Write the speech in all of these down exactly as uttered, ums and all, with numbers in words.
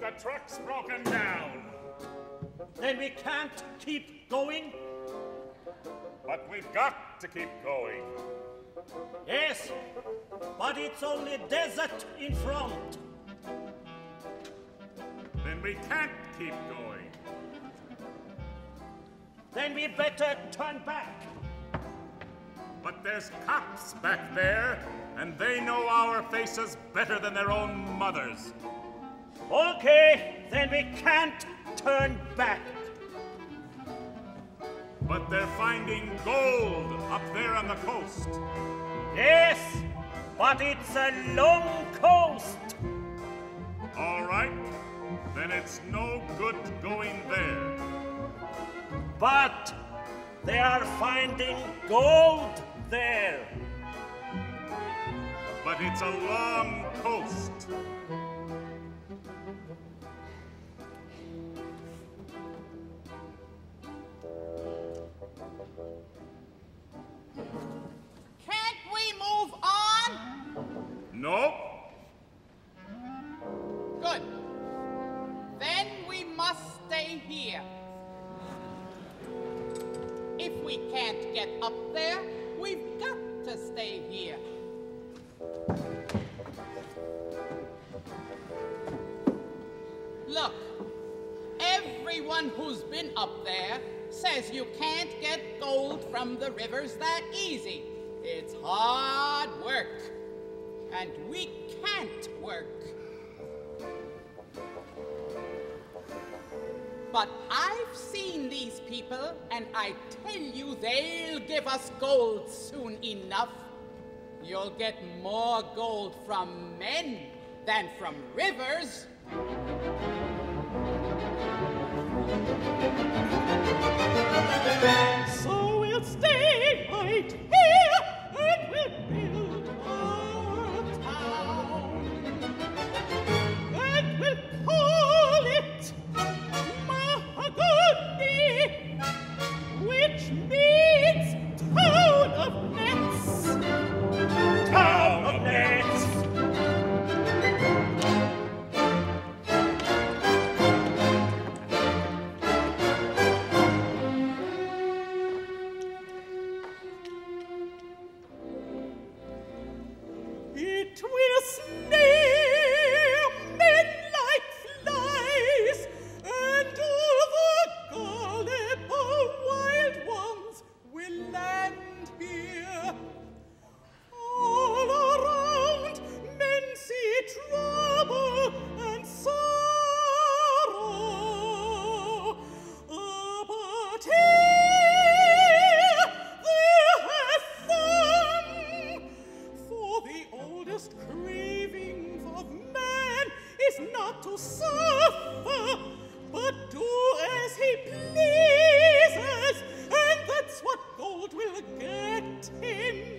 the truck's broken down. Then we can't keep going? But we've got to keep going. Yes, but it's only desert in front. Then we can't keep going. Then we better turn back. But there's cops back there, and they know our faces better than their own mothers. Okay, then we can't turn back. But they're finding gold up there on the coast. Yes, but it's a long coast. All right, then it's no good going there. But they are finding gold there. But it's a long coast. Can't we move on? Nope. Good. Then we must stay here. If we can't get up there, we've got to stay here. Look, everyone who's been up there says you can't get gold from the rivers that easy. It's hard work, and we can't work. But I've seen these people, and I tell you they'll give us gold soon enough. You'll get more gold from men than from rivers. So we'll stay right here, and we'll build our town. And we'll call it Mahagoni, which means town of nets. Town of nets. It will snare men like flies, and all the gullible wild ones will land here. All around men see trouble and sorrow, ah, but here they have fun. For the oldest craving of man is not to suffer, but do as he pleases, and that's what gold will get him.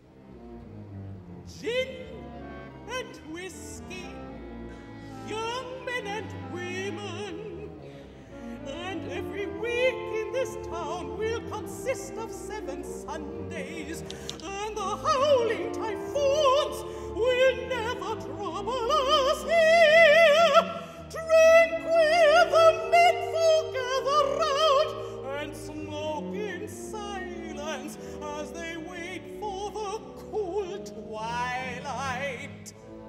Gin and whiskey, young men and women, and every week in this town will consist of seven Sundays, and the howling typhoons will never trouble us here. Tranquil the menfolk gather round and smoke in silence as they wait for the cool twilight.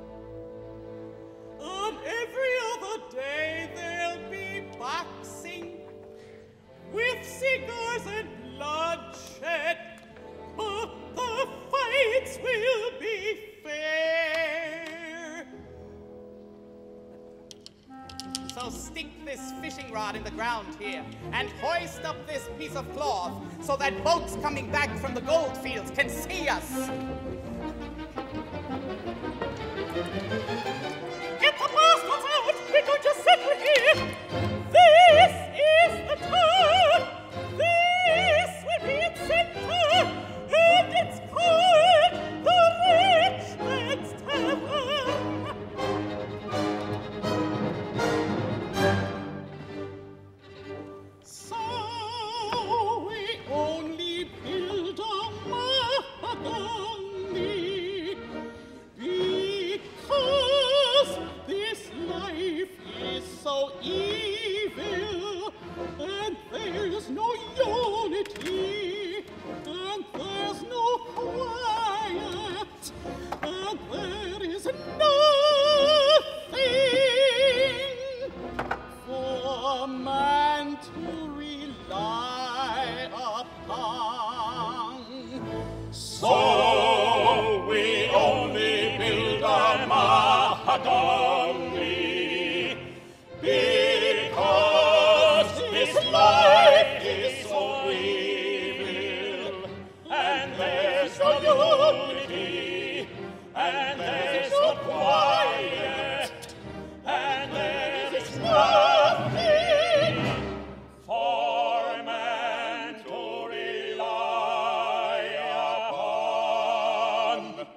On every other day there'll be boxing with cigars and bloodshed, but the fights will be fair. So stick this fishing rod in the ground here and hoist up this piece of cloth so that boats coming back from the gold fields can see us. Get the bastards out! We're going to settle here! This is the town! This will be its center! And it's called the Rich Man's Tavern! So we only build a mahogany no evil, and there's no unity, and there's no quiet, and there is nothing for man to rely upon. So we only build a mahogany because this life is so evil, and there's no unity, and there's no quiet, and there's nothing for man to rely upon.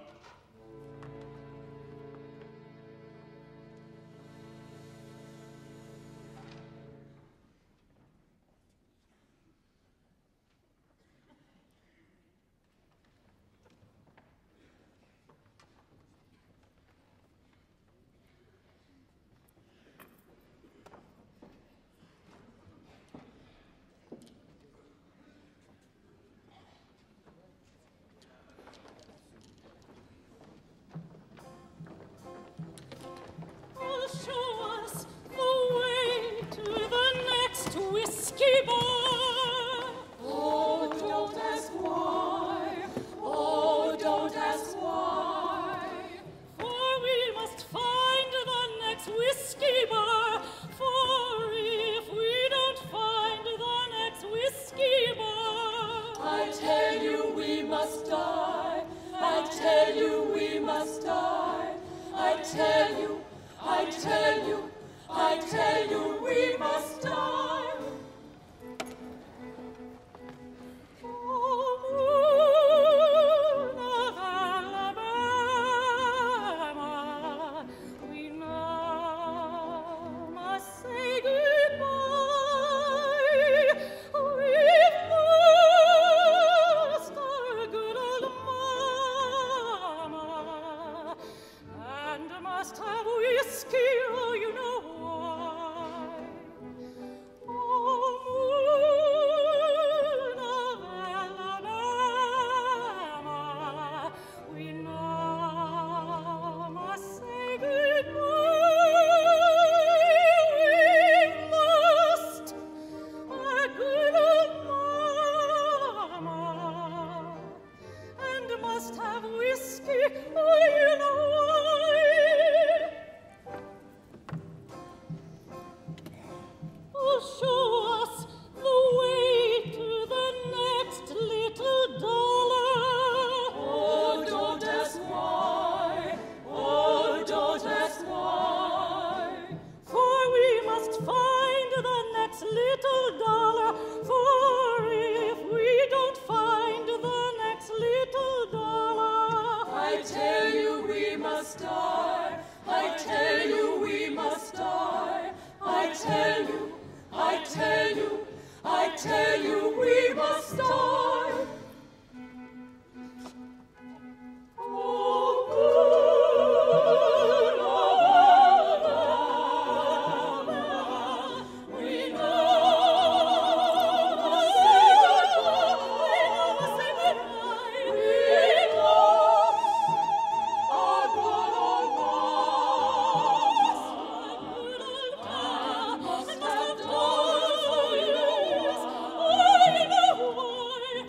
Oh, show us the way to the next whiskey bar. Oh, don't ask why. Oh, don't ask why. For we must find the next whiskey bar. For if we don't find the next whiskey bar, I tell you we must die. I tell you we must die. I tell you, I tell you, I tell you we must die. oh, moon of Alabama, we now must say goodbye. We've lost our good old mama, and must have whiskey, oh, you know why. Oh, moon of Alabama, we now must say goodbye. We've lost our good old mama, and must have whiskey, oh, you know why. Oh, show us the way to the next little dollar. Oh, don't ask why. Oh, don't ask why. For we must find the next little dollar. For if we don't find the next little dollar, I tell you we must die. I tell you we must die. I tell you, I tell you, I tell you we must die. Oh, good Alabama, we know must say goodbye. We lost our good old mama. Must have told you, oh, you know why.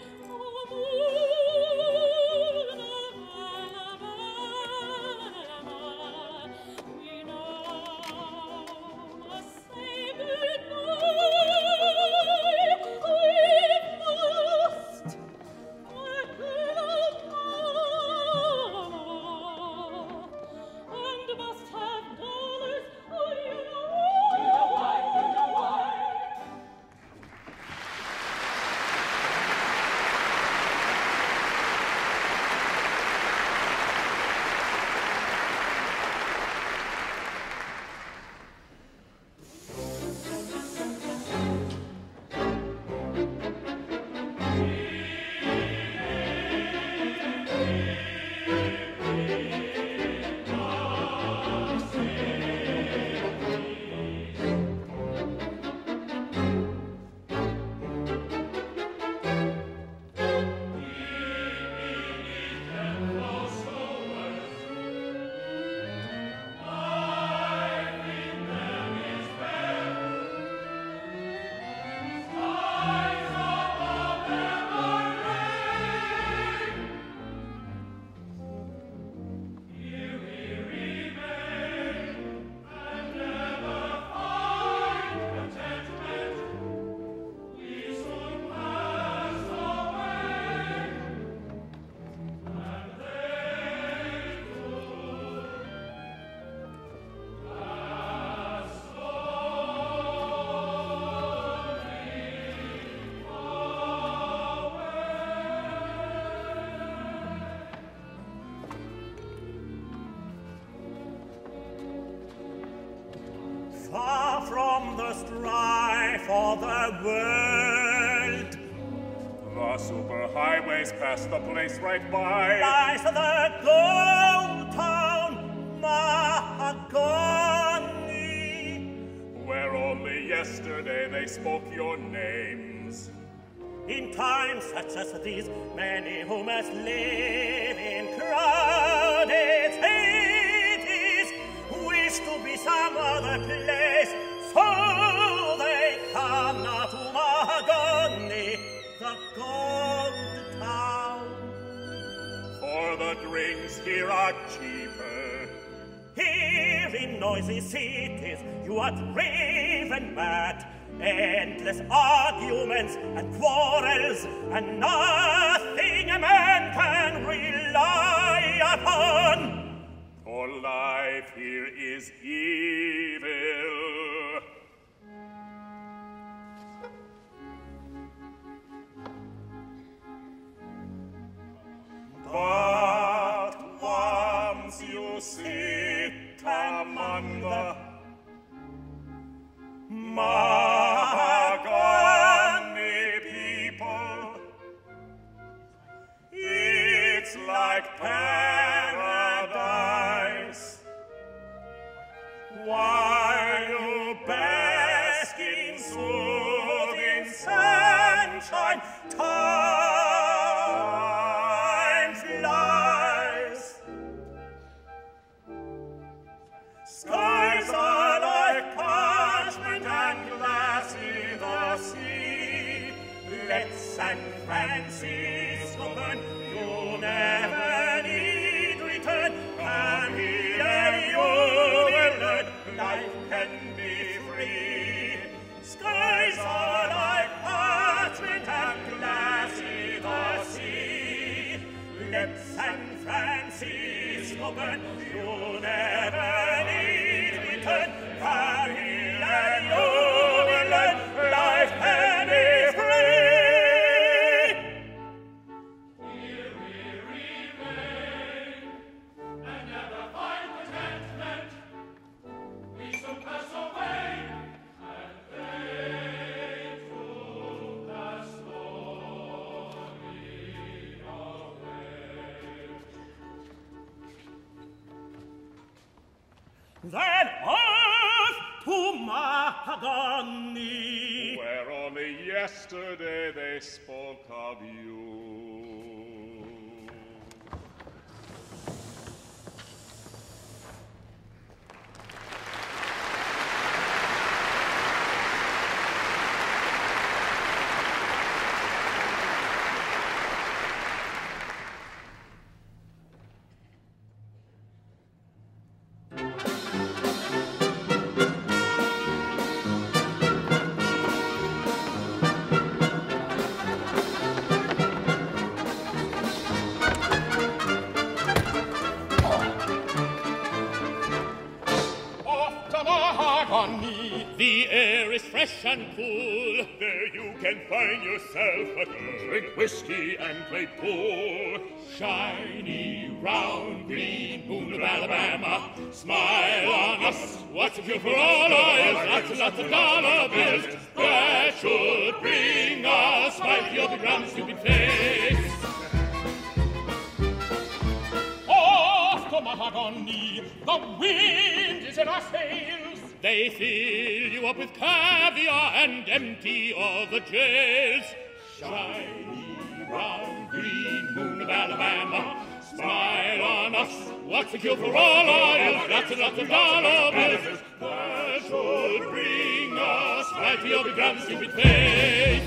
from the strife of the world. The superhighways pass the place right by. Lies the gold town, Mahagoni, where only yesterday they spoke your names. In times such as these, many who must live in crowded cities wish to be some other place, so they come now to Mahagoni, the gold town. For the drinks here are cheaper. Here in noisy cities you are driven mad, endless arguments and quarrels, and nothing a man can rely upon. For life here is evil. But once you sit among the Mahagoni people, it's like paradise. While you bask in soothing sunshine, time flies. Skies are like parchment and glassy the sea. Let San Francisco burn, you never need return. Come here and you will learn life can be free. Skies are like parchment and glassy the sea. Let San Francisco burn, you never need return. Come here and you will learn life can be free. Here we remain and never find contentment. We soon pass away, and they took the story away. Then off to Mahagoni, Where only yesterday they spoke of you. The air is fresh and cool. There you can find yourself a girl. Drink whiskey and play pool. Shiny, round, green moon of Alabama, smile on us. What's a cure for all eyes? Lots and lots of dollar bills that should bring us right your big round stupid face. off to Mahagoni, the wind is in our sails. They fill you up with caviar and empty all the jails. Shiny, round, green moon of Alabama, smile on us. What's the cure for all oils? Lots and lots of dollar bills that should bring us right to your big round stupid face.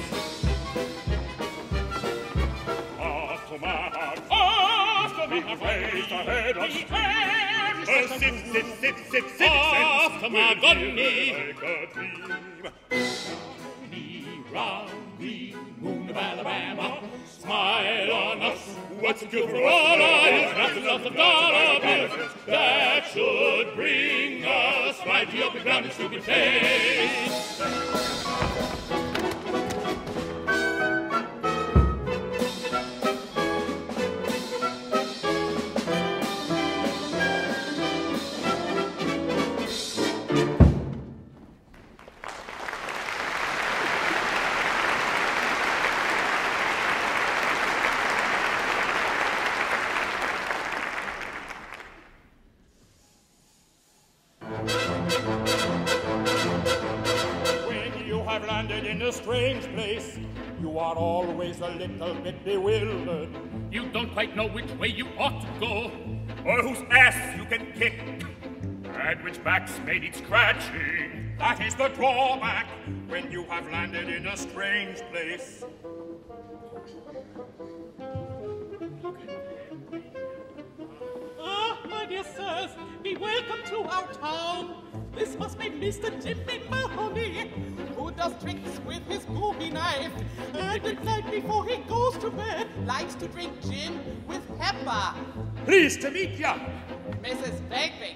Off to Mahagoni, Off to the waves ahead us. the air is Oh, sit, sit, sit, sit, sit, Off to Mahagoni. like a dream. Shiny, round, green moon of Alabama, smile on us. What's the cure for all oils? Lots and lots of dollar bills that should bring us right to your big round and stupid face. have landed in a strange place, you are always a little bit bewildered. You don't quite know which way you ought to go, or whose ass you can kick, and which backs may need scratching. That is the drawback when you have landed in a strange place. Ah, my dear sirs, be welcome to our town. This must be Mister Jim Mahoney, who does tricks with his bowie knife, and at night before he goes to bed, Likes to drink gin with pepper. Pleased to meet ya. Missus Bagby.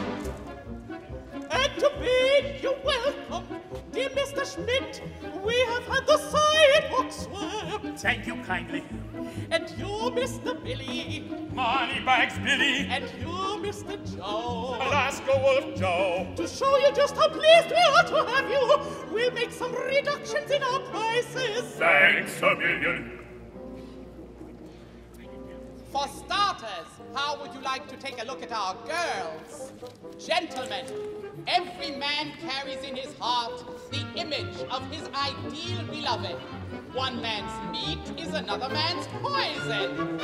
and to bid you welcome, dear Mister Schmidt. We have had the sidewalk swept. Thank you kindly. And you, Mister Billy. Moneybags Billy. And you, Mister Joe. Alaska Wolf Joe. To show you just how pleased we are to have you, we'll make some reductions in our prices. Thanks a million. For starters, how would you like to take a look at our girls? Gentlemen, every man carries in his heart the image of his ideal beloved. One man's meat is another man's poison.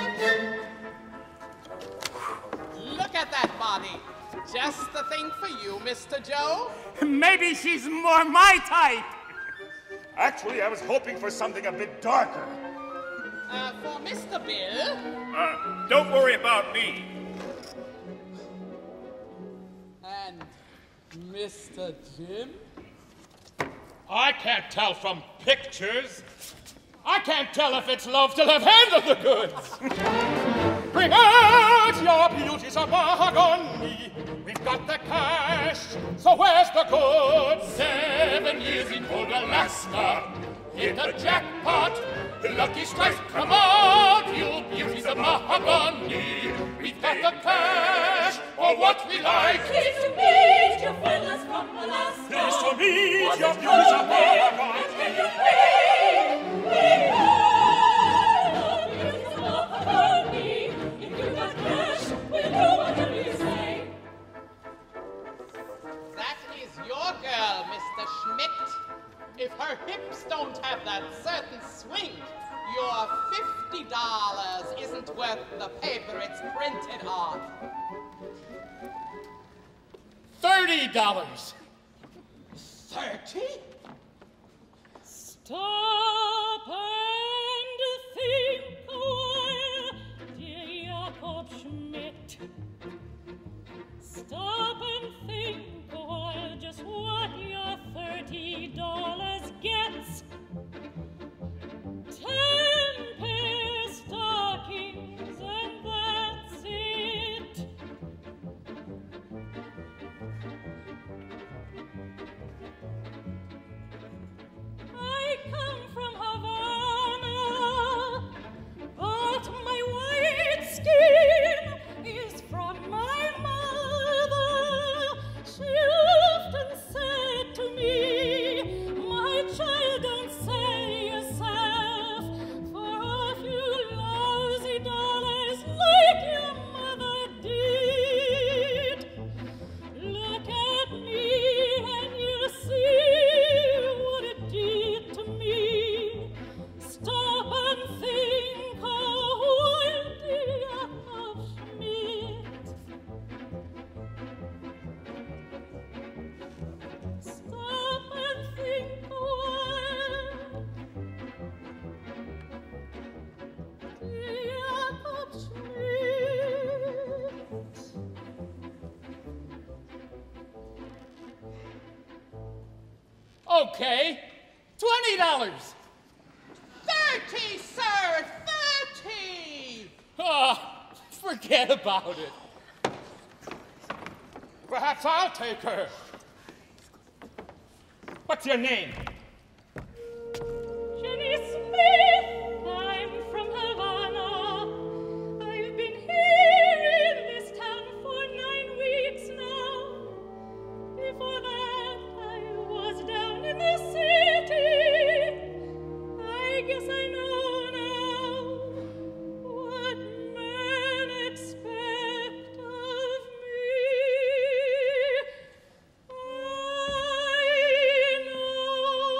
Look at that body. Just the thing for you, Mister Joe. Maybe she's more my type. Actually, I was hoping for something a bit darker. Uh, for Mister Bill. Uh, don't worry about me. And Mister Jim? I can't tell from pictures. I can't tell if it's love till I've handled the goods. Bring out your beauties of mahogany. We've got the cash, so where's the goods? Seven years in old Alaska. Hit a jackpot. Lucky strike, come out, you beauties of mahogany. We've got the cash, or what we like. Pleased to meet you, fellas from Alaska. Pleased to meet Was your it beauties of lonely? mahogany. And can you bring, bring all the beauties of mahogany? If you got cash, we'll do whatever you say. That is your girl, Mister Schmidt. If her hips don't have that certain swing, your fifty dollars isn't worth the paper it's printed on. Thirty dollars. Thirty? Stop and think a while, dear Jakob Schmidt. Stop and think a while just what your thirty dollars gets. Ten pair stockings and that's it. I come from Havana, but my white skin is from my mother. She often said to me, my child, don't sell yourself for a few lousy dollars like your mother did. Look at me and you see what it did to me. Stop and think a while, dear Schmidt. Stop and think a while, dear Schmidt. Okay, twenty dollars. Thirty, sir! Thirty! Ah, forget about it. Perhaps I'll take her. What's your name? Jenny Smith, I'm from Havana. I've been here in this town for nine weeks now. Before that, I was down in the city. I guess I know now what men expect of me. I know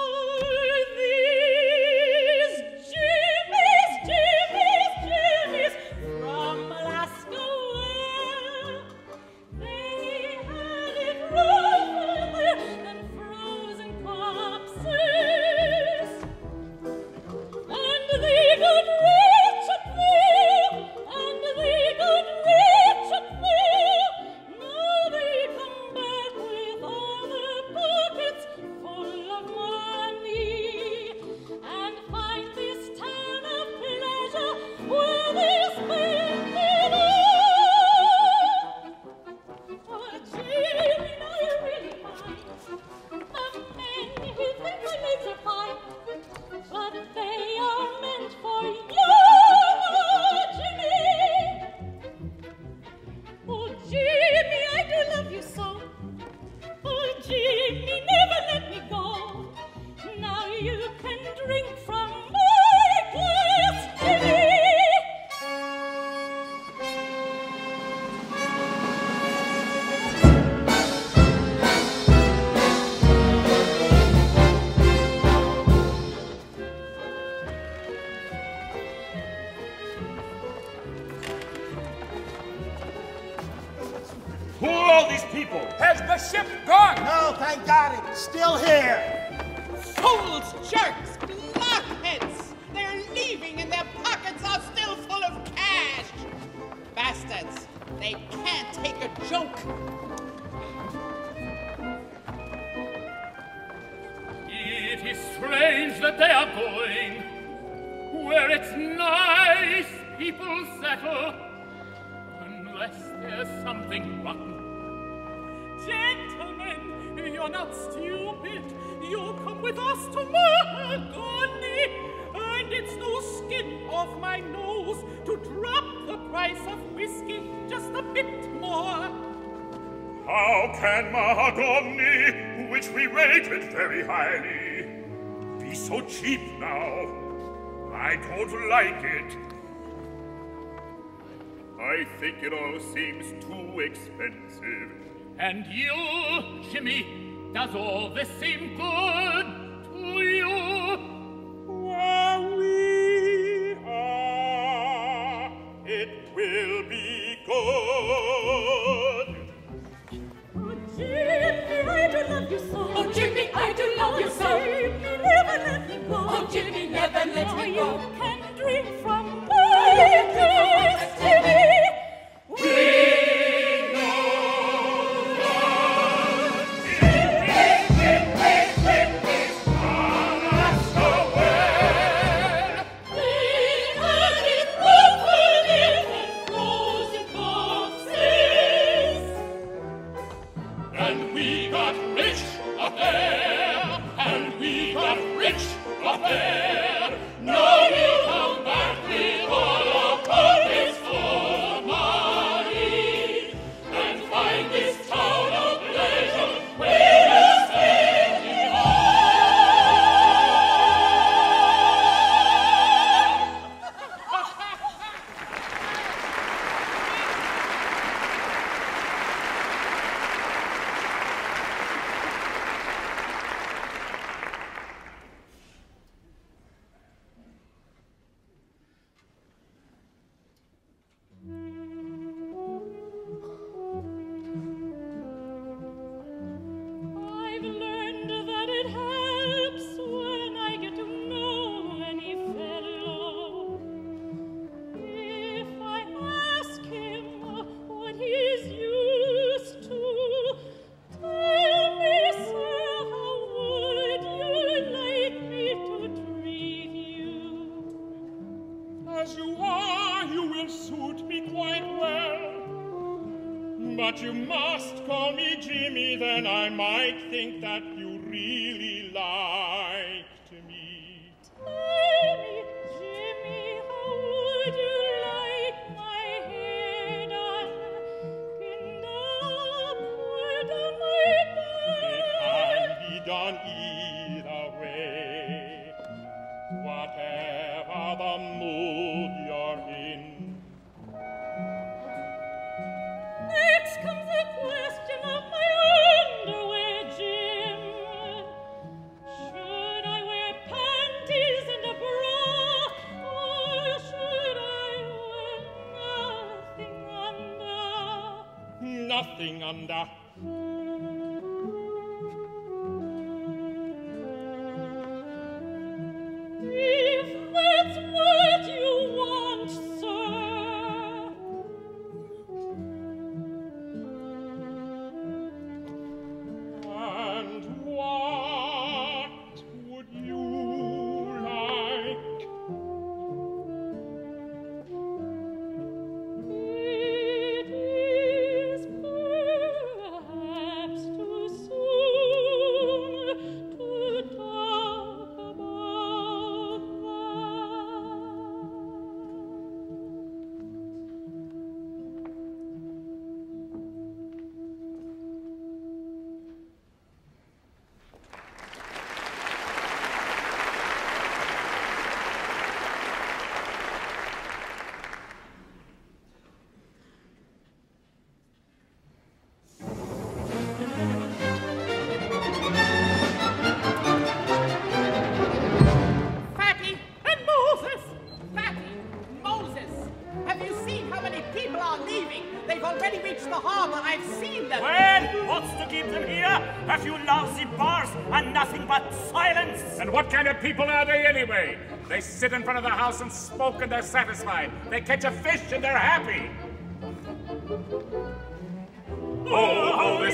fools, jerks, blockheads! They're leaving and their pockets are still full of cash! Bastards! They can't take a joke! It is strange that they are going where it's nice people settle, unless there's something rotten. Gentlemen, you're not stupid. You'll come with us to Mahagoni, and it's no skin off my nose to drop the price of whiskey just a bit more. How can Mahagoni, which we rated very highly, be so cheap now? I don't like it. I think it all seems too expensive. And you, Jimmy, does all this seem good to you? Where we are, it will be good. Oh, Jimmy, I do love you so. Oh, Jimmy, I do love you so. Jimmy, never let me go. Oh, Jimmy, never let Now me you go. can drink from my glass, Jimmy. We I've learned that it helps when I get to know any fellow. If I ask him what he's used to, tell me, sir, how would you like me to treat you? As you are, you will suit me quite well. But you must call me Jimmy, then I might think that you really liked me. Tell me, Jimmy, how would you like my hair done? Pinned up or down my It back? can be done either way, whatever the mood you're in. Next comes the question of my underwear, Jim. Should I wear panties and a bra, or should I wear nothing under? Nothing under. If that's what you want, sir. And what would you like? It is silence! And what kind of people are they anyway? They sit in front of the house and smoke and they're satisfied. They catch a fish and they're happy. Oh, how this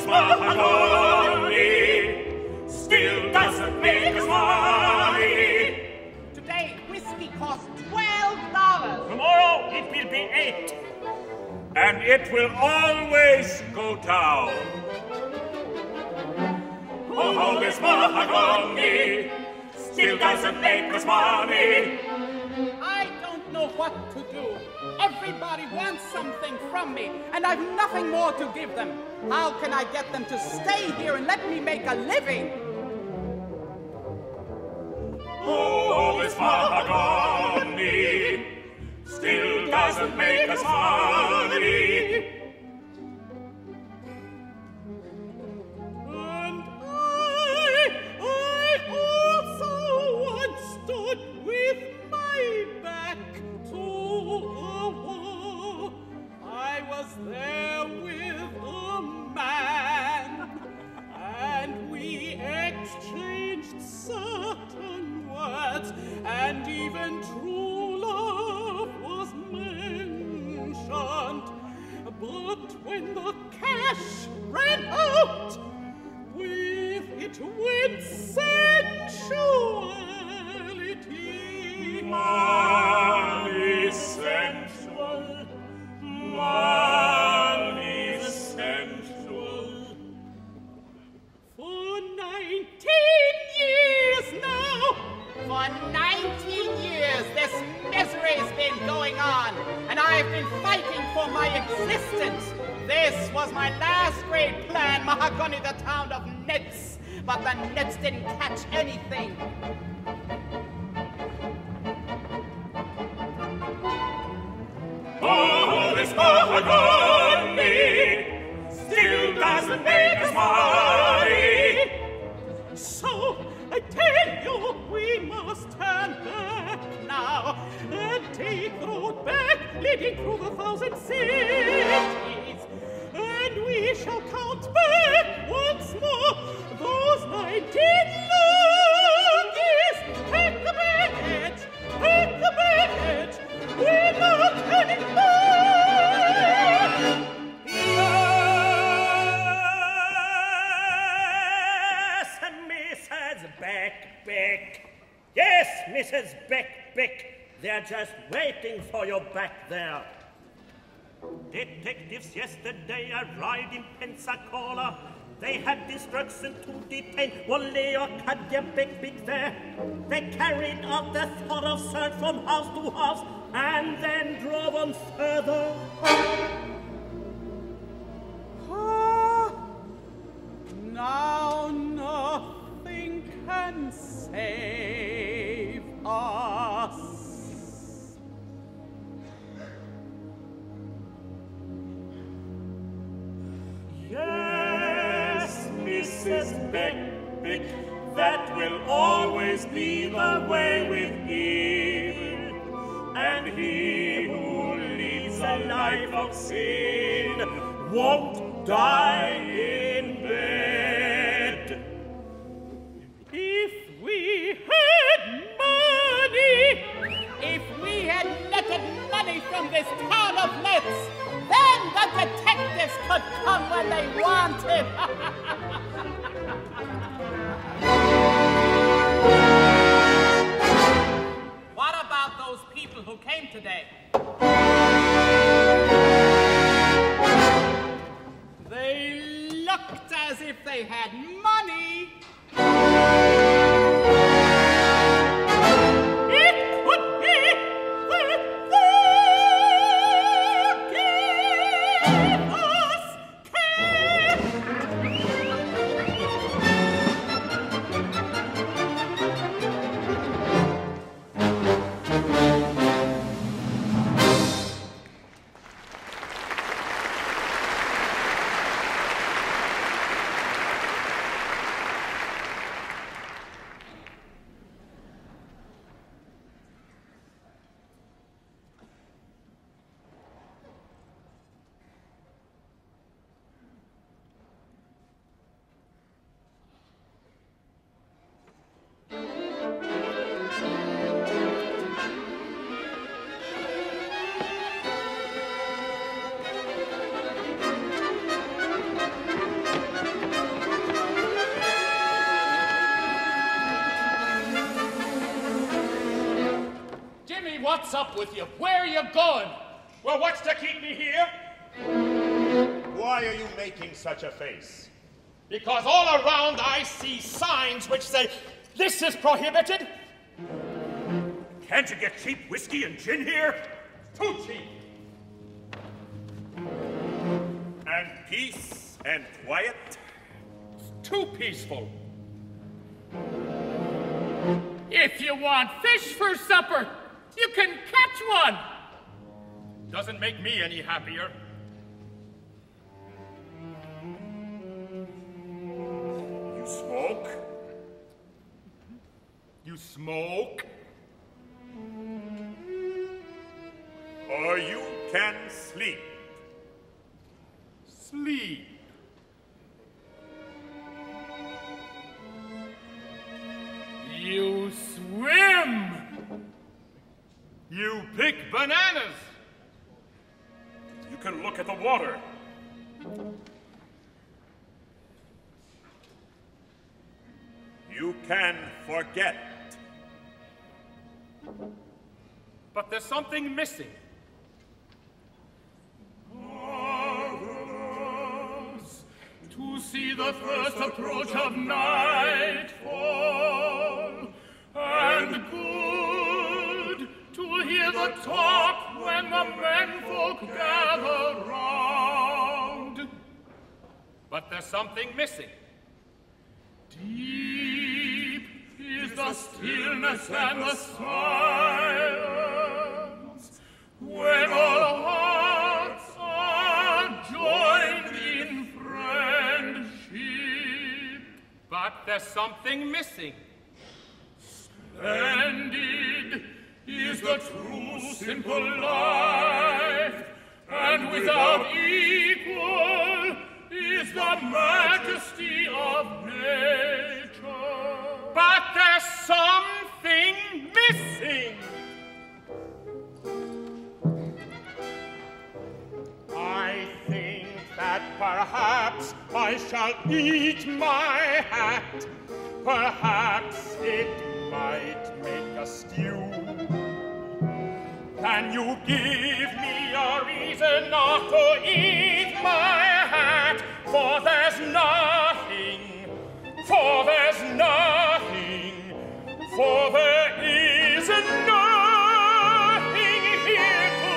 mahogany still doesn't make us money. Today, whiskey costs twelve dollars. Tomorrow, it will be eight. And it will always go down. Oh, how this mahogany still doesn't make us money. I don't know what to do. Everybody wants something from me, and I've nothing more to give them. How can I get them to stay here and let me make a living? Oh, this mahogany still doesn't make us money. And I, I also once stood with my back to a wall. I was there with a man, and we exchanged certain words, and even true love was mentioned. But when the cash ran out, with it went sensuality. Money sensual, money sensual. For nineteen years now, For nineteen years, this misery's been going on, and I've been fighting for my existence. This was my last great plan, Mahogany, the town of nets, but the nets didn't catch anything. Oh, this mahogany still doesn't make us money. so I tell you, we must turn back now and take the road back, leading through the thousand cities. And we shall count back once more those nineteen longest. Take the baggage, take the baggage, we're not turning back. Yes, Missus Beck Beck. Yes, Missus Beck Beck. They're just waiting for you back there. Detectives yesterday arrived in Pensacola. They had instruction to detain Wally Arcadia Beck Beck there. They carried out their thorough search from house to house and then drove on further. Ah, now nothing can save us. Yes, Missus Beck Beck, that will always be the way with evil. And he who leads a life of sin won't die in bed. If we had money, If we had netted money from this town of nets, then the detectives could come when they wanted. What about those people who came today? They what's up with you? Where are you going? Well, what's to keep me here? Why are you making such a face? Because all around I see signs which say, this is prohibited. Can't you get cheap whiskey and gin here? Too cheap. And peace and quiet? Too peaceful. If you want fish for supper, you can catch one. Doesn't make me any happier. You smoke? You smoke? Or you can sleep. Sleep. You swim. You pick bananas. You can look at the water. You can forget. But there's something missing. Marvelous to see the first approach of nightfall, and good to hear the talk when the menfolk gather round. But there's something missing. Deep is the stillness and the silence when all hearts are joined in friendship. But there's something missing. Splendid is the true simple life, and without equal is the majesty of nature. But there's something missing. I think that perhaps I shall eat my hat. Perhaps it might make a stew. Can you give me a reason not to eat my hat? For there's nothing, for there's nothing, for there is nothing here to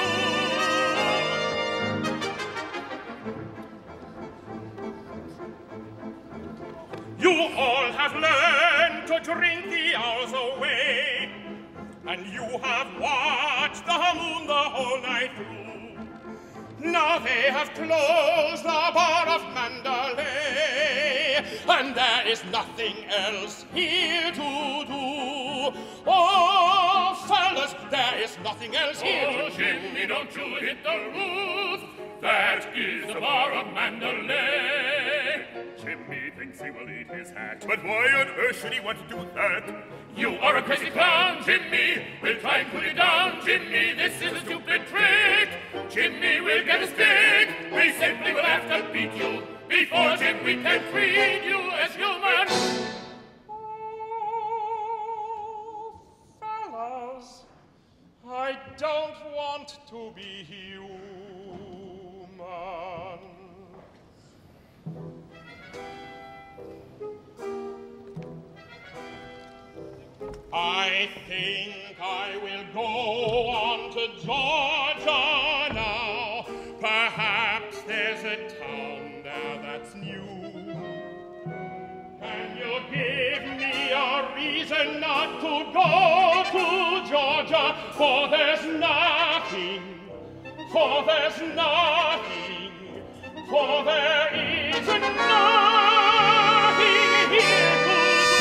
do. You all have learned to drink the hours away, and you have watched the moon the whole night through. Now they have closed the bar of Mandalay, and there is nothing else here to do. Oh, fellas, there is nothing else here Oh, to do. Jimmy, don't you hit the roof. That is the bar of Mandalay. Jimmy thinks he will eat his hat. But why on earth should he want to do that? You are a crazy clown, Jimmy. We'll try and put you down, Jimmy. This is a stupid trick. Jimmy, we'll get a stick. We simply will have to beat you before Jimmy can treat you as human. Oh, fellas, I don't want to be human. I think I will go on to Georgia now. Perhaps there's a town there that's new. Can you give me a reason not to go to Georgia? For there's nothing, for there's nothing, for there is nothing here to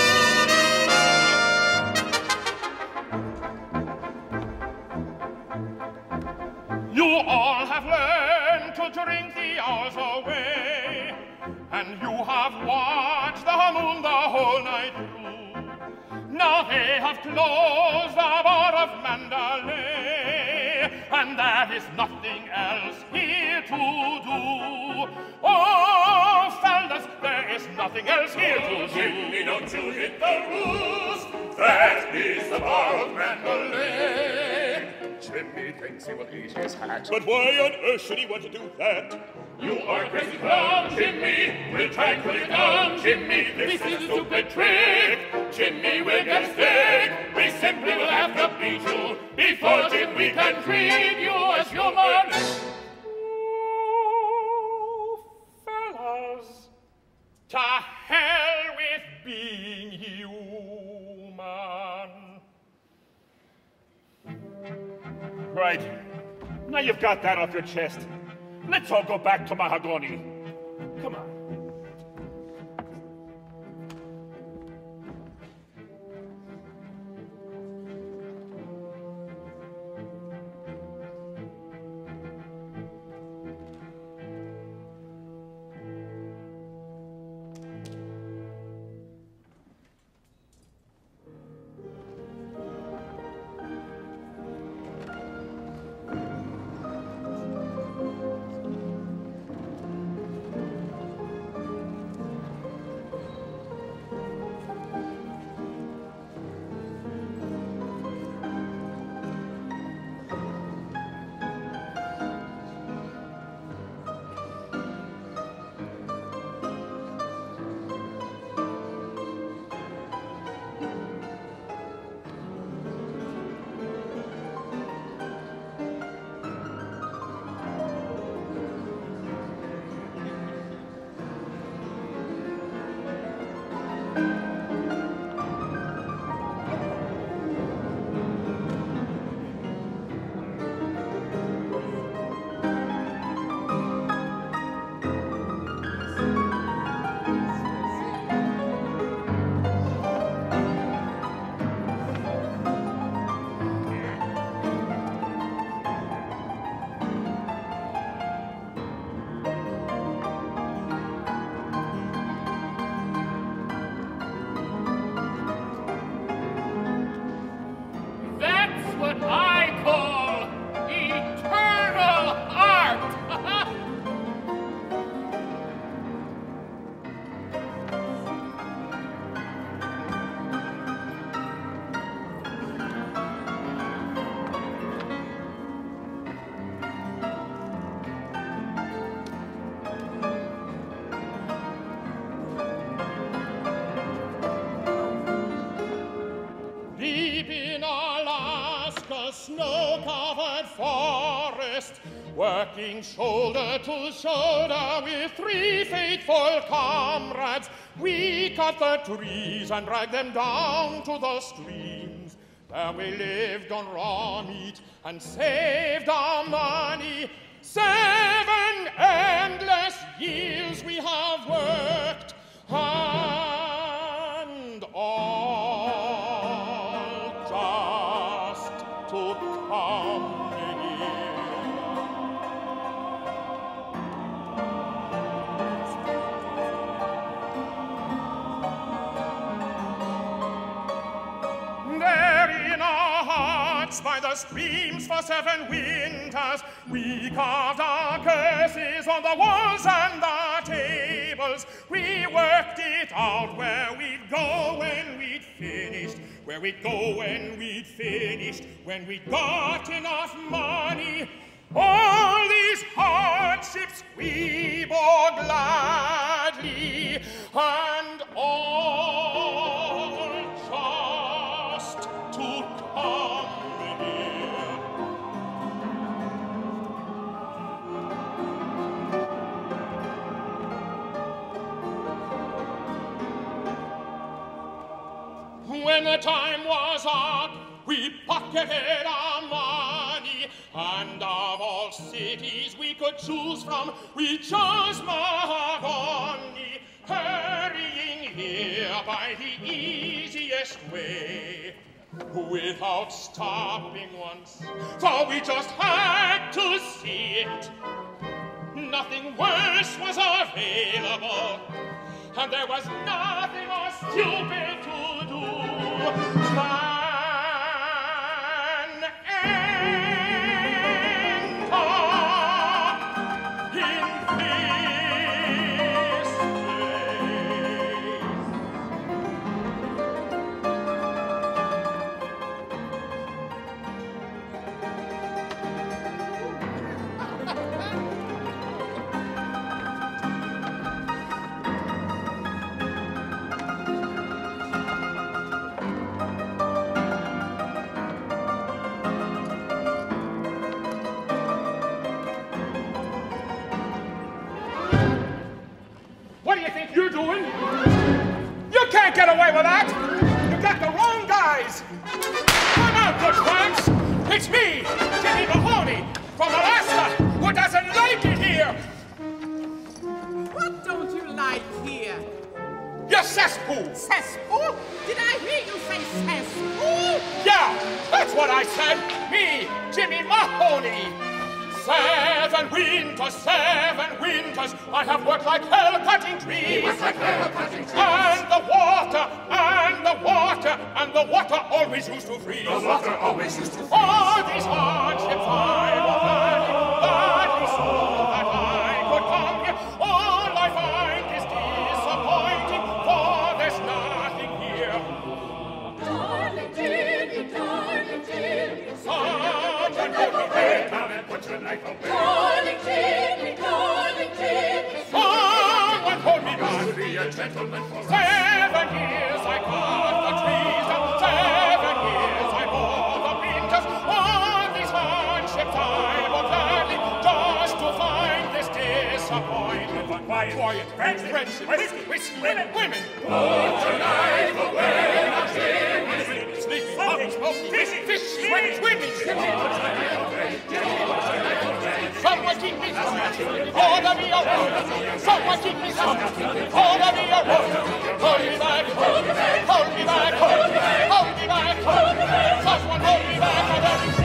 You all have learned to drink the hours away, and you have watched the moon the whole night through. Now they have closed the bar of Mandalay, and there is nothing else here to do. Oh, fellas, there is nothing else here to do. Jimmy, don't you hit the roost. That is the bar of Mandalay. Jimmy thinks he will eat his hat. But why on earth should he want to do that? You are a crazy clown, Jimmy. We'll try and put it down, Jimmy. This is a stupid trick. Jimmy will get sick. We simply will have to beat you before Jimmy can treat you as human. Oh, fellas, to hell with being human. Right. Now you've got that off your chest. Let's all go back to Mahagoni. Come on. Snow-covered forest, working shoulder to shoulder with three faithful comrades, we cut the trees and dragged them down to the streams. There we lived on raw meat and saved our money. Seven endless years we have worked, and all just to come here. There in our hearts by the streams for seven winters, we carved our curses on the walls and the tables. We worked it out where we'd go when we'd finished, where we'd go when we'd finished, when we'd got enough money. All these hardships we bore gladly, and all just to come here. When the time was up, we pocketed our money, and of all cities we could choose from, we chose Mahagoni, hurrying here by the easiest way, without stopping once, for we just had to see it. Nothing worse was available, and there was nothing more stupid to do than enter in this place. can't get away with that! You got the wrong guys! Come out, good tramps! It's me, Jimmy Mahoney, from Alaska, who doesn't like it here! What don't you like here? Your cesspool! Cesspool? Did I hear you say cesspool? Yeah, that's what I said! Me, Jimmy Mahoney! Seven winters, seven winters, I have worked like hell cutting trees. Like hell cutting trees. And the water, and the water, and the water always used to freeze. The water always used to freeze. All these hardships I will gladly, gladly so that I could come here. All I find is disappointing, for there's nothing here. Darling Jimmy, darling Jimmy, Someone hold me Hey, come and put your knife away. darling Jimmy, darling Jimmy, Someone hold me back. To be a gentleman for us. Seven years I cut the trees down. Seven years I bore the winters. All these hardships I will gladly, just to find this disappointment. Quiet. Quiet. Friends, Friends. whiskey, Whiskey. women. Women. Put your knife away. Sleeping. Smoking. Smoking. Fishing. Fish. Swimming. Swimming. Someone keep me from order me a road. Someone keep me from order me a road. Hold me back, hold me back, hold me back, hold me back, hold me back, hold me back. Someone hold me back.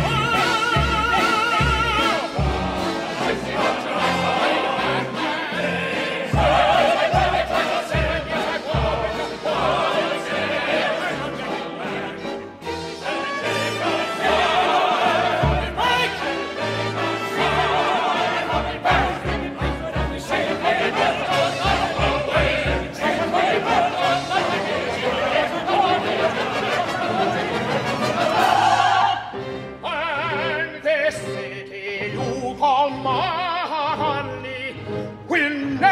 And this city you call Mahoney will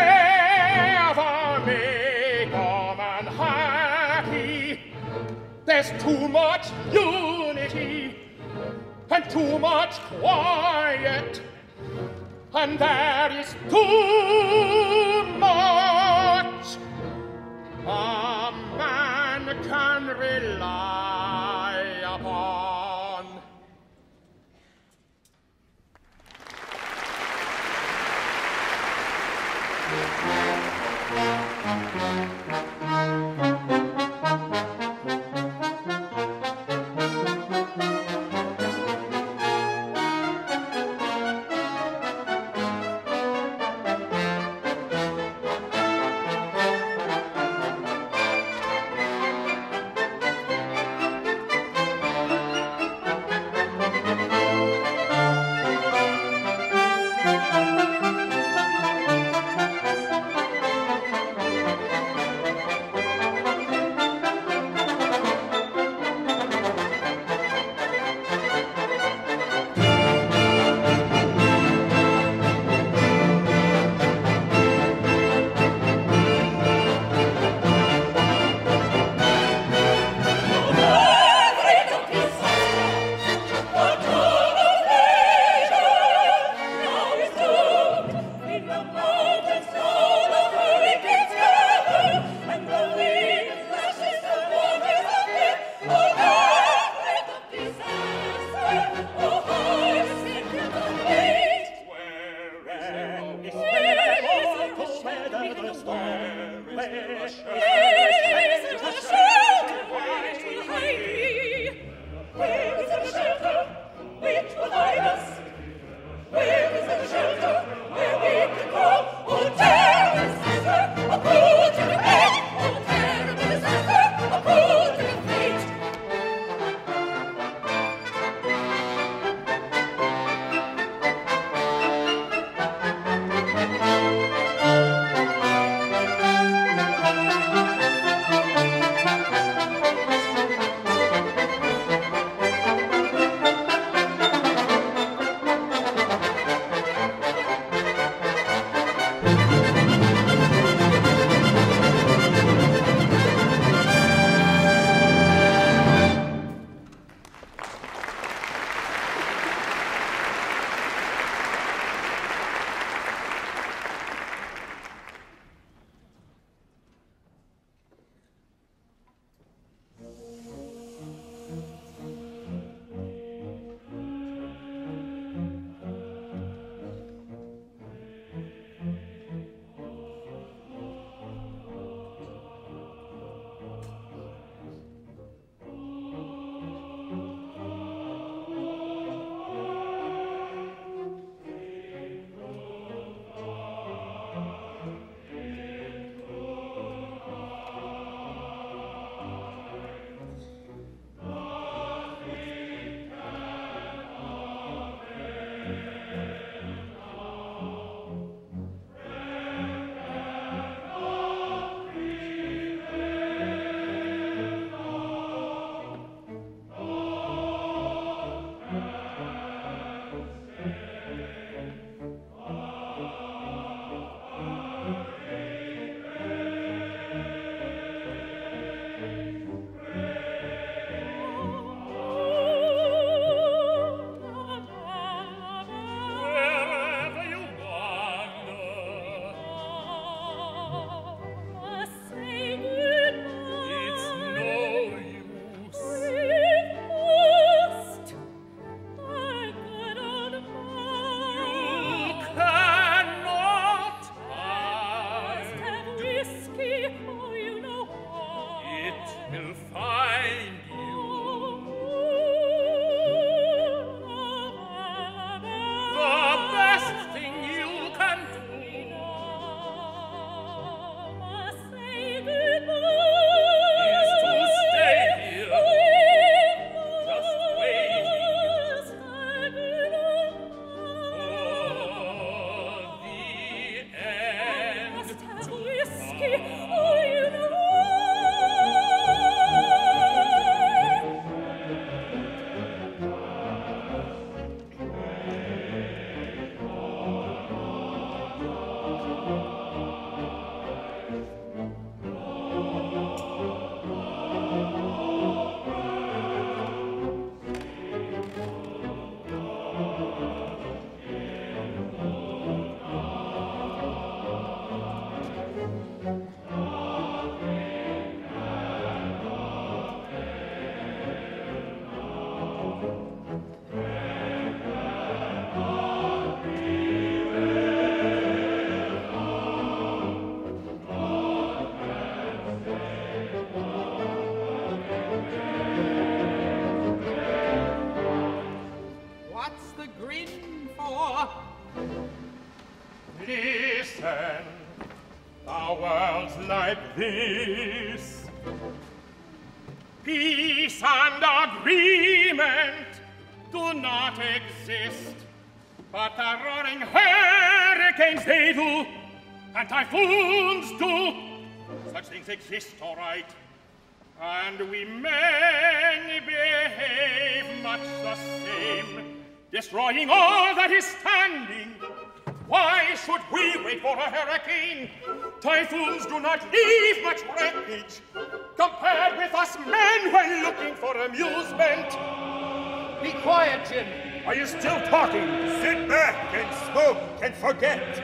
never make a man happy. There's too much unity and too much quiet, and there is too much a man can rely upon. find you. The best thing you can do is to stay here, just waiting for the end to come. What's the grin for? Listen, our world's like this. Peace and agreement do not exist, but the roaring hurricanes they do, and typhoons do. Such things exist, all right, and we men behave much the same, destroying all that is standing. Why should we wait for a hurricane? Typhoons do not leave much wreckage compared with us men when looking for amusement. Be quiet, Jim. Are you still talking? Sit back and smoke and forget.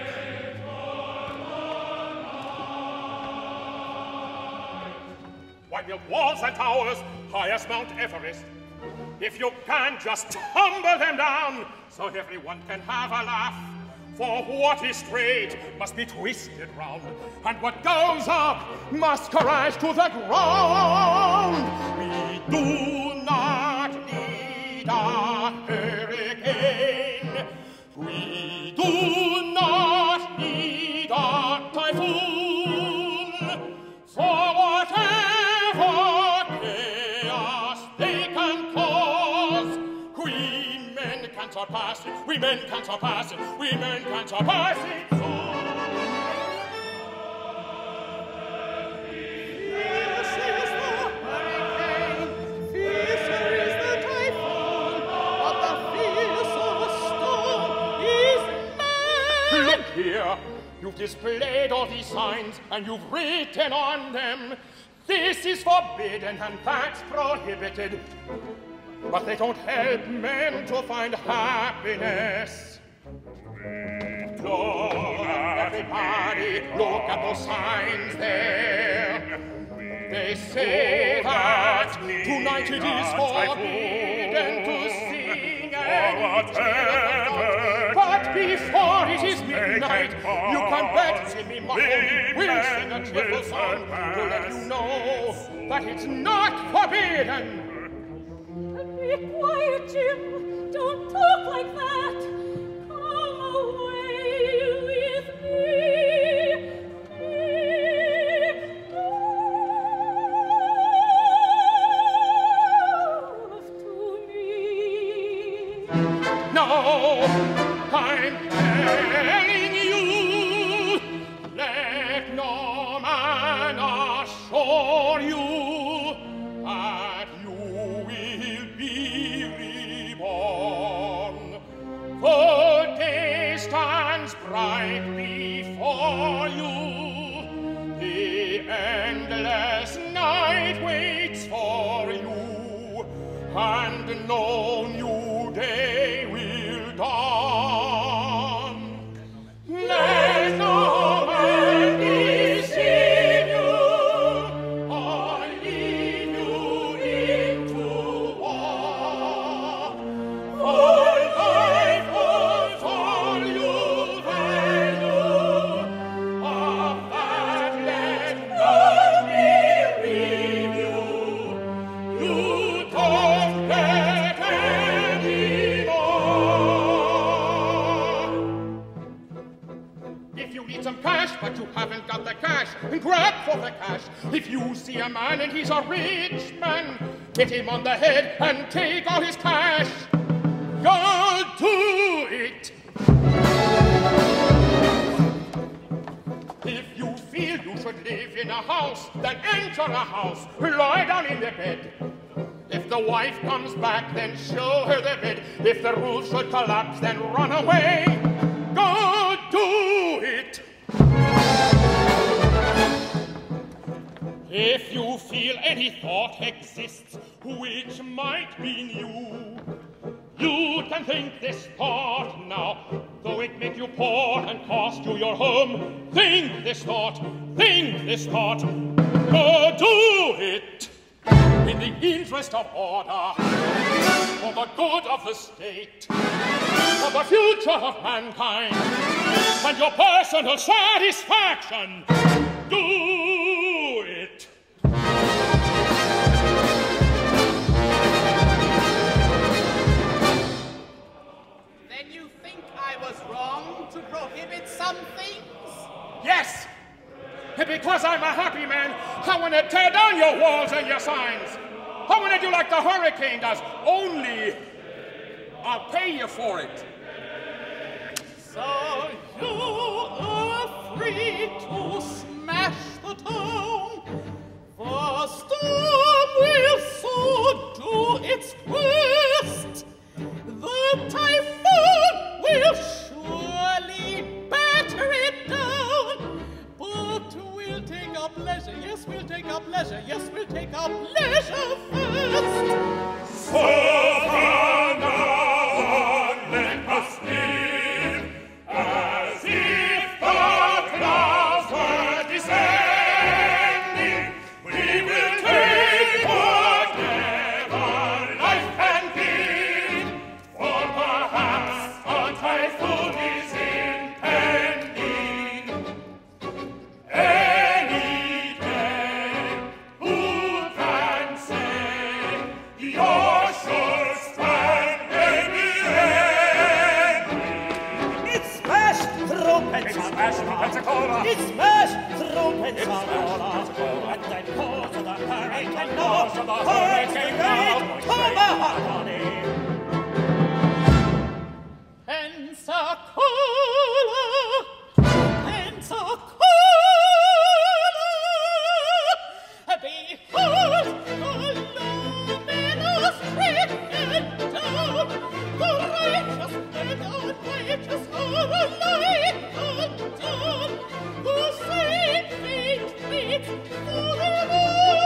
Why build walls and towers high as Mount Everest if you can't just tumble them down so everyone can have a laugh? For what is straight must be twisted round, and what goes up must crash to the ground. We do not need a hurricane. We do not need a typhoon. For whatever chaos they can cause, we men can surpass it, we men can surpass it, we men can surpass it. Fierce is the hurricane, fiercer is the typhoon, but the fiercer storm is man. Look here, you've displayed all these signs, and you've written on them, this is forbidden and that's prohibited. But they don't help men to find happiness. Look, everybody, look at those signs there. They say that tonight it is forbidden to sing and cheer. But before it is midnight, you can bet Jimmy Muffin will sing a cheerful song to let you know that it's not forbidden. Be quiet, Jim. Don't talk like that. Come away with me. Make love to me. No, I'm telling you, let no man assure you that you will be reborn. The day stands bright before you. The endless night waits for you, and no new day will dawn. Let no man deceive you or lead you into war. For life holds all you value, of that let none bereave you. got the cash, and grab for the cash. If you see a man and he's a rich man, hit him on the head and take all his cash. You'll do it. If you feel you should live in a house, then enter a house, lie down in the bed. If the wife comes back, then show her the bed. If the roof should collapse, then run away. Go do it. If you feel any thought exists which might mean you, you can think this thought now, though it make you poor and cost you your home. Think this thought, think this thought, go do it. In the interest of order, for the good of the state, for the future of mankind, and your personal satisfaction, do it. Then you think I was wrong to prohibit some things? Yes! Because I'm a happy man, I want to tear down your walls and your signs. I want to do like the hurricane does, only I'll pay you for it. So you are free to smash the town, for storm will so do its worst. The typhoon will surely batter it down, but we'll take our pleasure, yes, we'll take our pleasure, yes, we'll take our pleasure first. So far now, let us live as if the clouds were descending. We will take whatever life can give, for perhaps a typhoon is impending. Any day, who can say, your sure strand may be ending. It's smashed through Pensacola. Pensacola. It's smashed through Pensacola. And then cause of the hurricane now. Cause of the hurricane now. Come mahogany. Pensacola, Pensacola, behold the luminous stricken down, the righteous and unrighteous are alike undone, the same fate meets forever.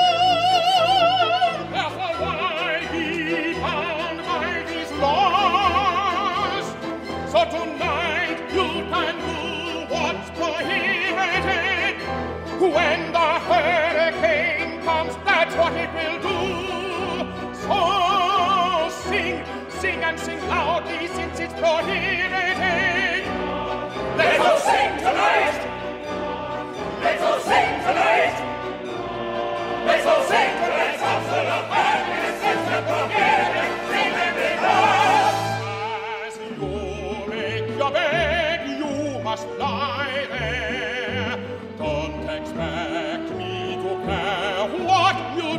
Therefore why be bound by these laws? So tonight you can do what's prohibited. When the hurricane comes, that's what it will do. So sing, sing and sing loudly since it's prohibited. Let's all sing tonight! Let's all sing tonight! Let's all sing tonight! Songs full of happiness, it's the prohibited. Sing and be loud! As you make your bed, you must lie there. Don't expect me to care what you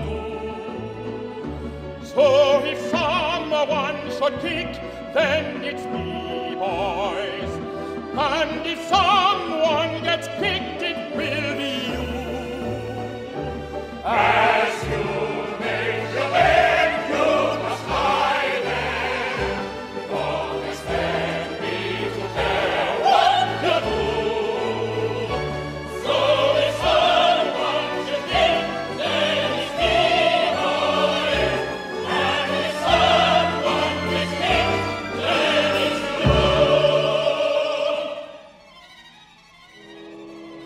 do. So if someone should kick, then it's me, boys. And if someone gets kicked, it will be you. As you make your bed, you must lie there. Don't expect me to care what you do. So if someone should kick, then it's me, boys. And if someone gets kicked, then it's you.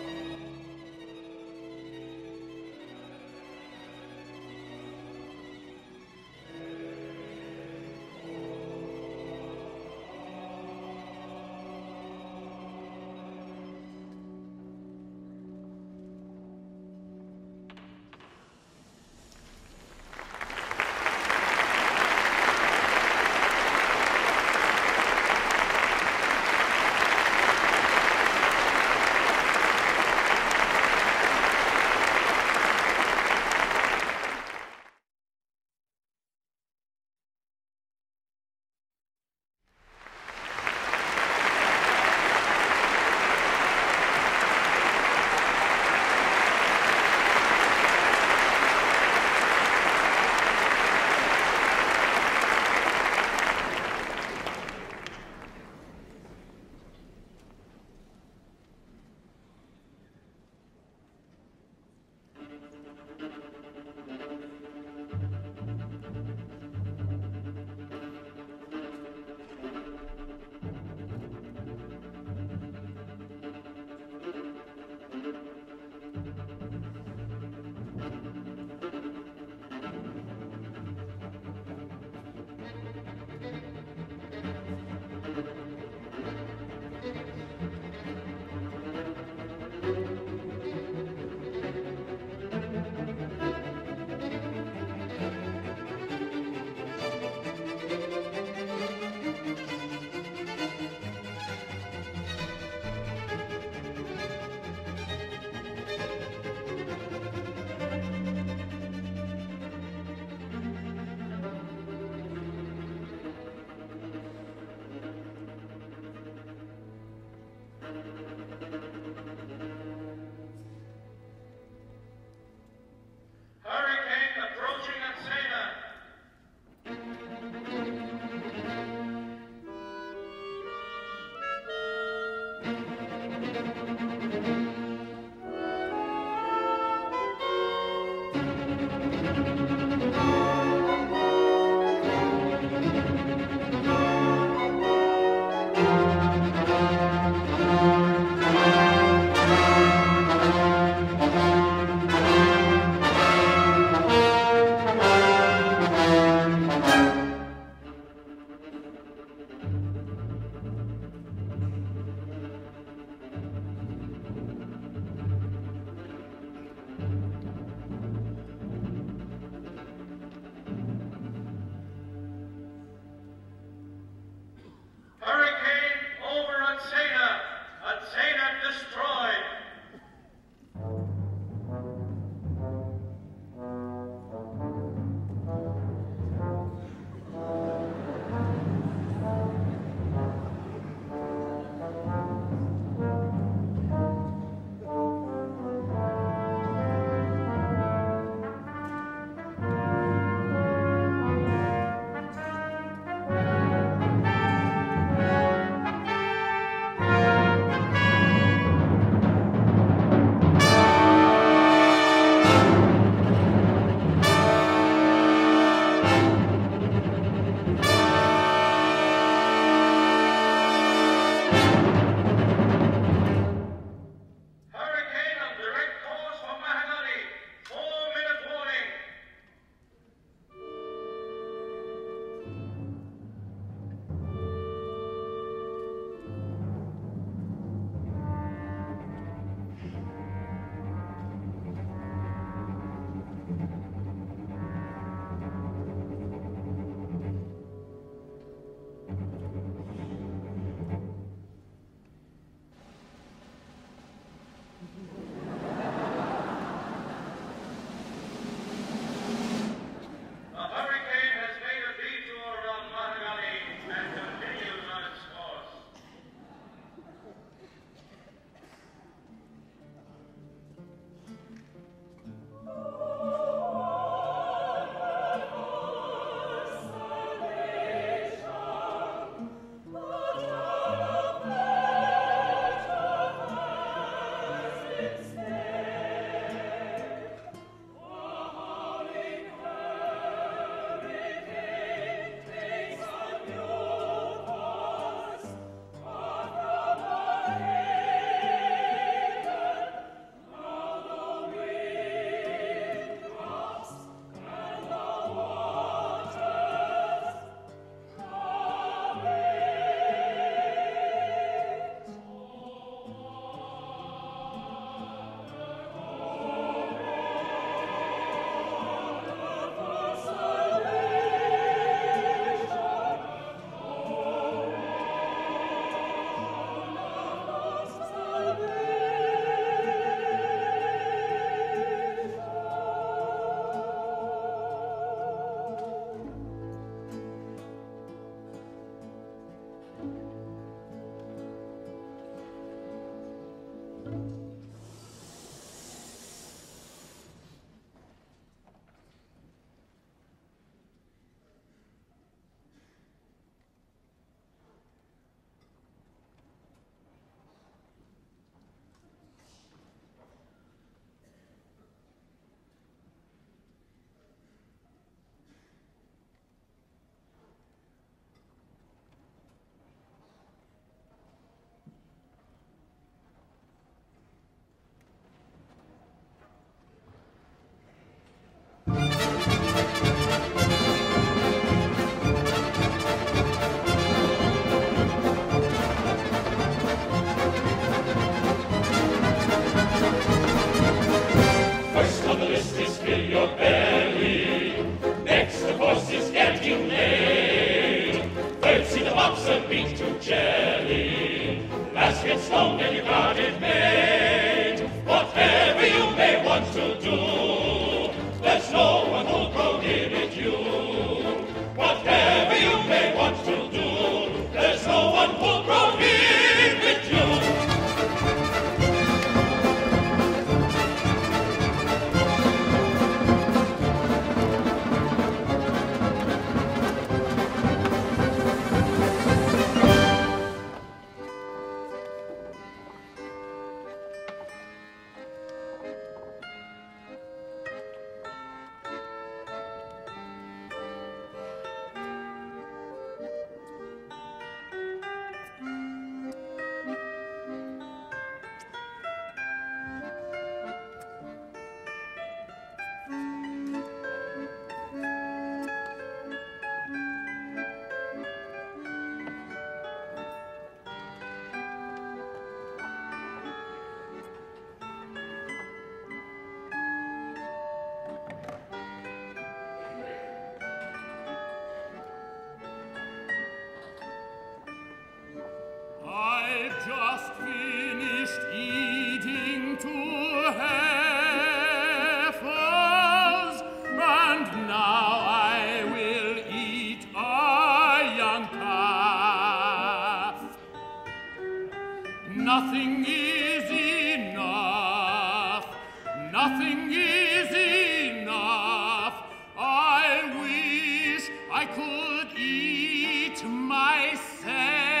nothing is enough. Nothing is enough. I wish I could eat myself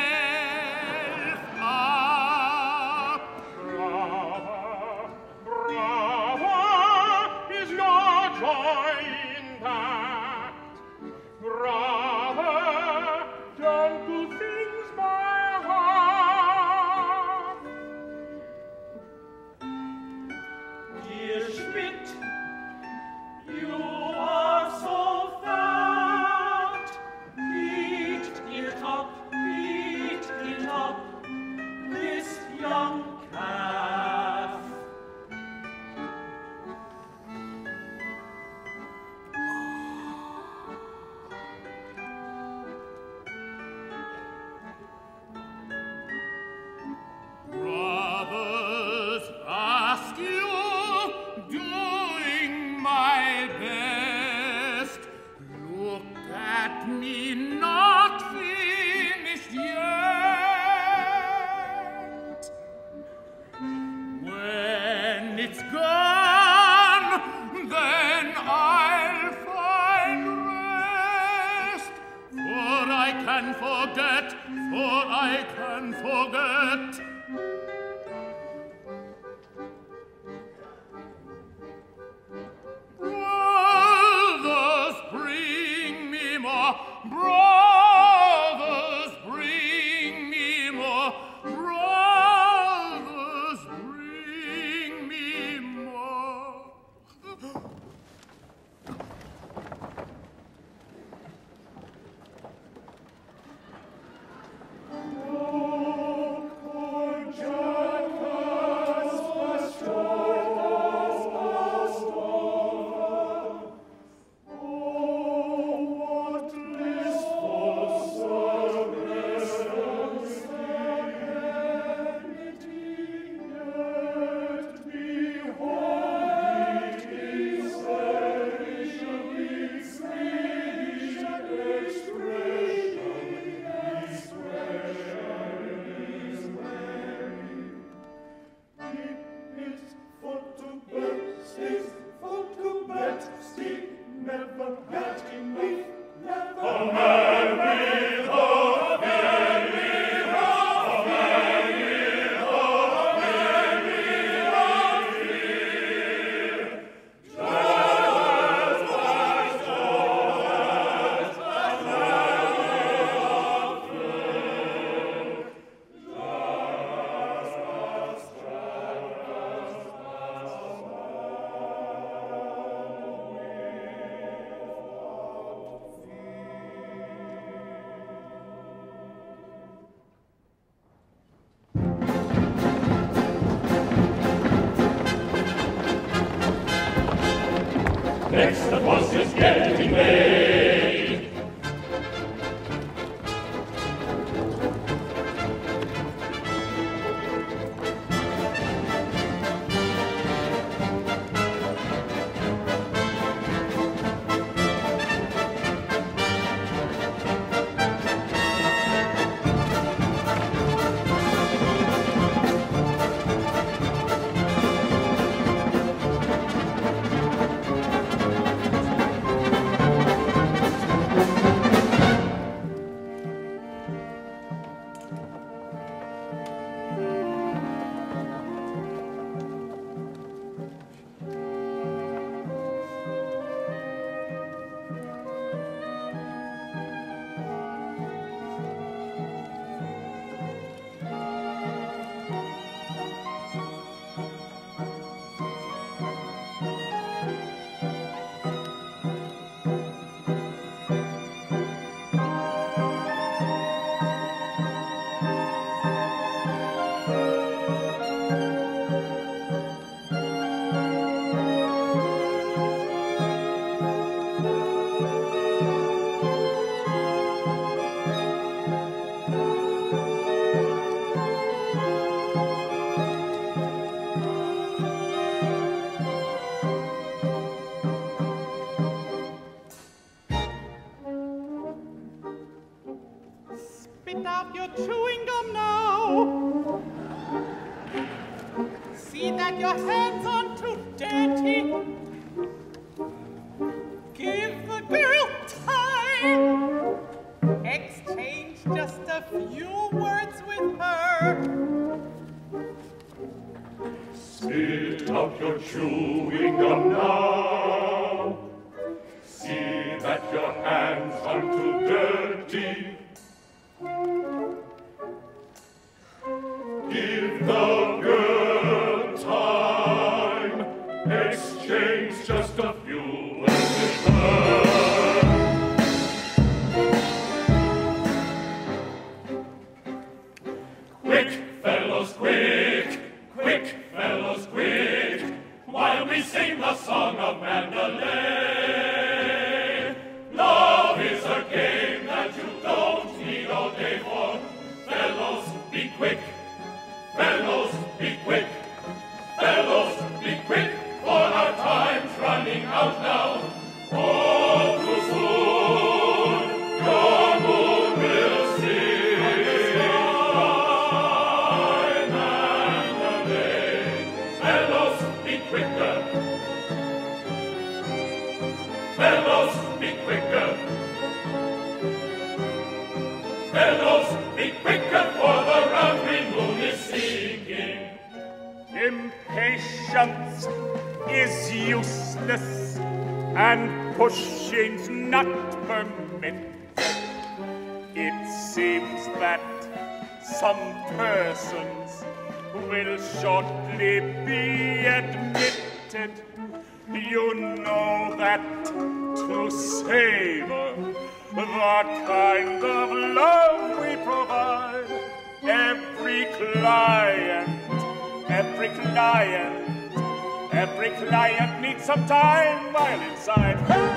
up. Brava, brava, is your joy intact? Brava, done to things by half. Dear Schmidt, you are so fat. Beat it up, beat it up, this young calf. Brothers, ask you, doing my best. Look at me, not finished yet. When it's gone, then I'll find rest. For I can forget, for I can forget. Brothers, bring me more. Brothers, bring me more. Brothers, bring me more. Next the boss is getting late. Spit out your chewing gum now. See that your hands aren't too dirty. Give the girl time. Exchange just a few words with her. Spit out your chewing gum now. See that your hands aren't too dirty. Give the girl time. Exchange just a few words with her. Quick, fellows, quick! Quick, fellows, quick! While we sing the song of Mandalay. Love is a game that you don't need all day for. Fellows, be quick! Fellows, be quick! Fellows, be quick! For our time's running out now. All too soon, your moon will see. Fellows, be quicker. Fellows, be quicker. Fellows, be quicker, for the round green moon is sinking. Impatience is useless, and pushing's not permitted. It seems that some persons will shortly be admitted. You know that to savor the kind of love we provide, every client, every client, every client needs some time while inside.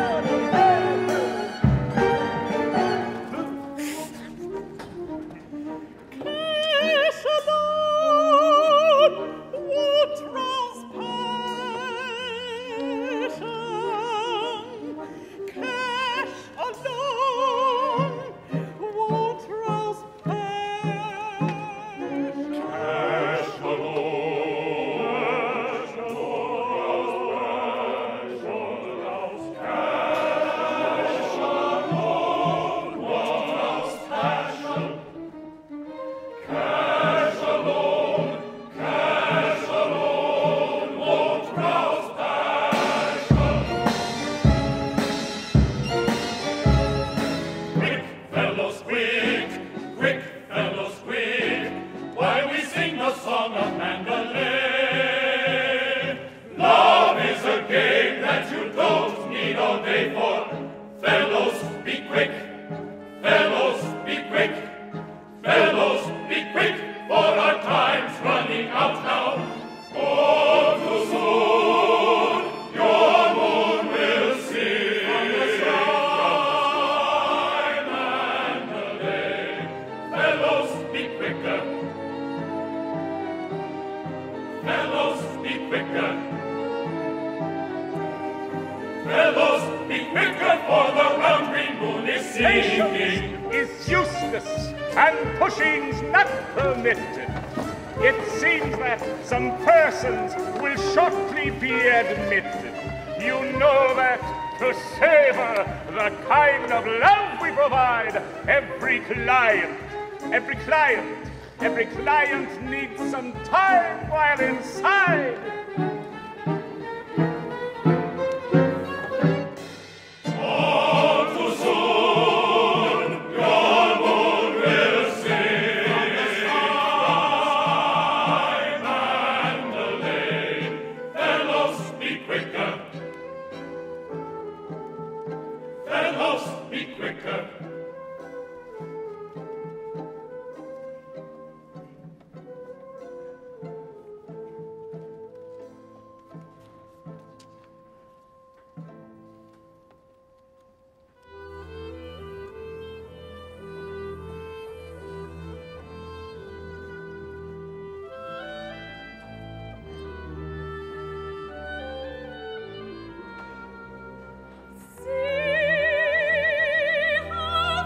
Cash alone won't rouse passion. Cash alone won't rouse passion. Cash alone, cash alone, cash alone, won't rouse passion. Cash alone, cash alone, won't rouse passion. Quick, fellows, quick! Quick, fellows, quick! While we sing the song of Mandalay. Love is a game that you don't need all day for. Fellows, be quick! Fellows, be quick! Fellows, be quick! For our time's running out now. All too soon, your moon will see from the sky, Mandalay. Fellows, be quicker! Fellows, be quicker! Fellows, be quicker, for the round green moon is sinking. Patience is useless, and pushing's not permitted. It seems that some persons will shortly be admitted. You know that to savor the kind of love we provide, every client, every client, every client needs some time while inside. All too soon, your moon will see from the sky, Mandalay. Fellows, be quicker! Fellows, be quicker! See how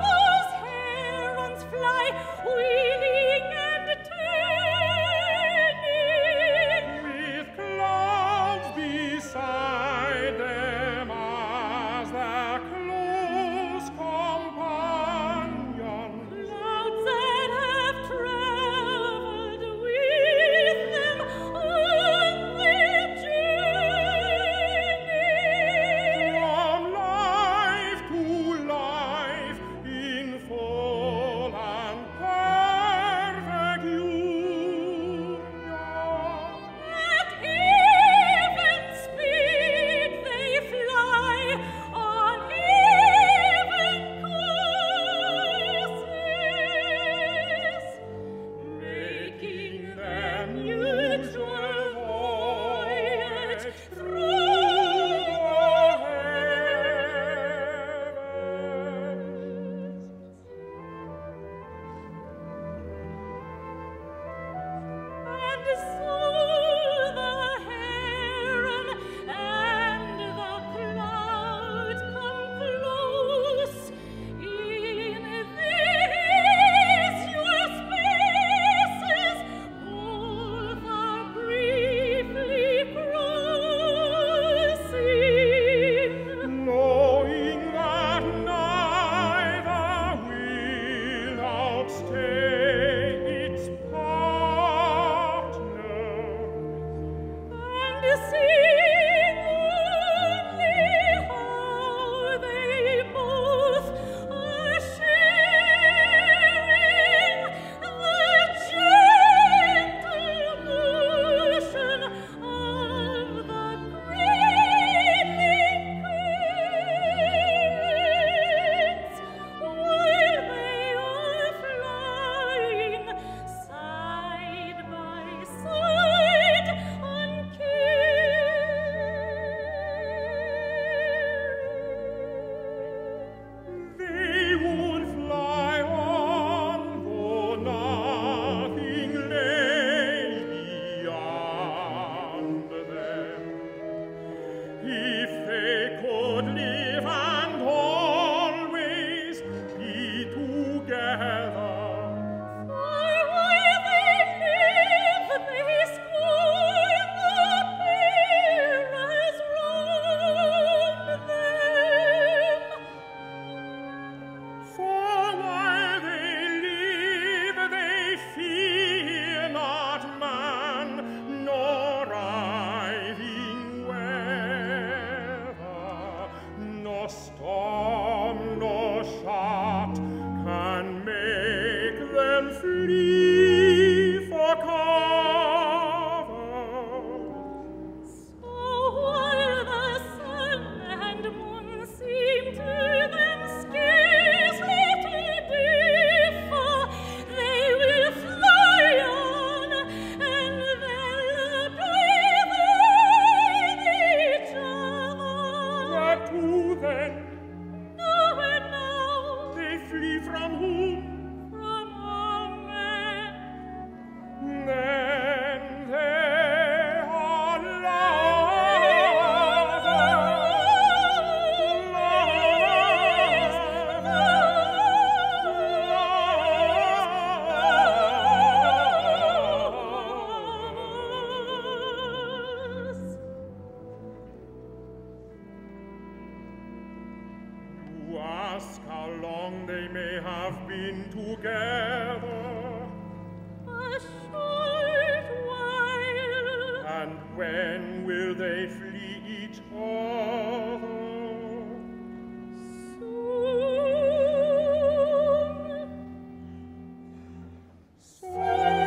long they may have been together? A short while. And when will they flee each other? Soon. So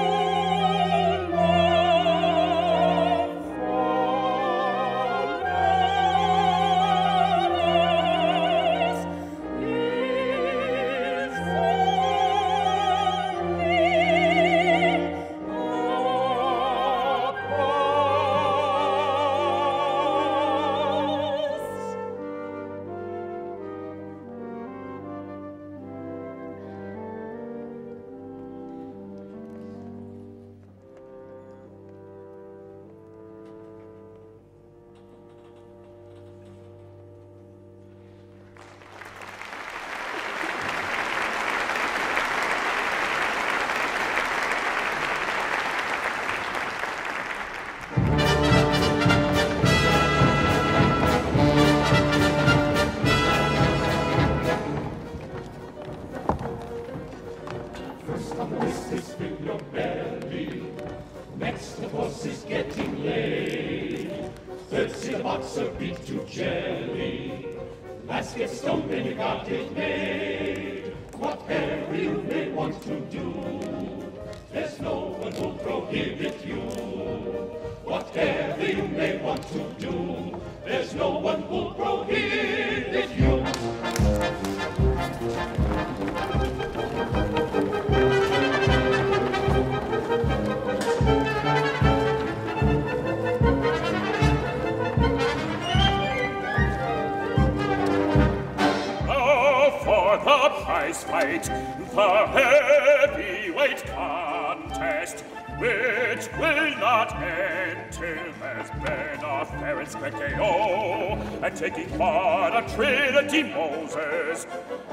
fight, the heavyweight contest, which will not end till there's been a fair and spectacle, and taking part a Trinity Moses,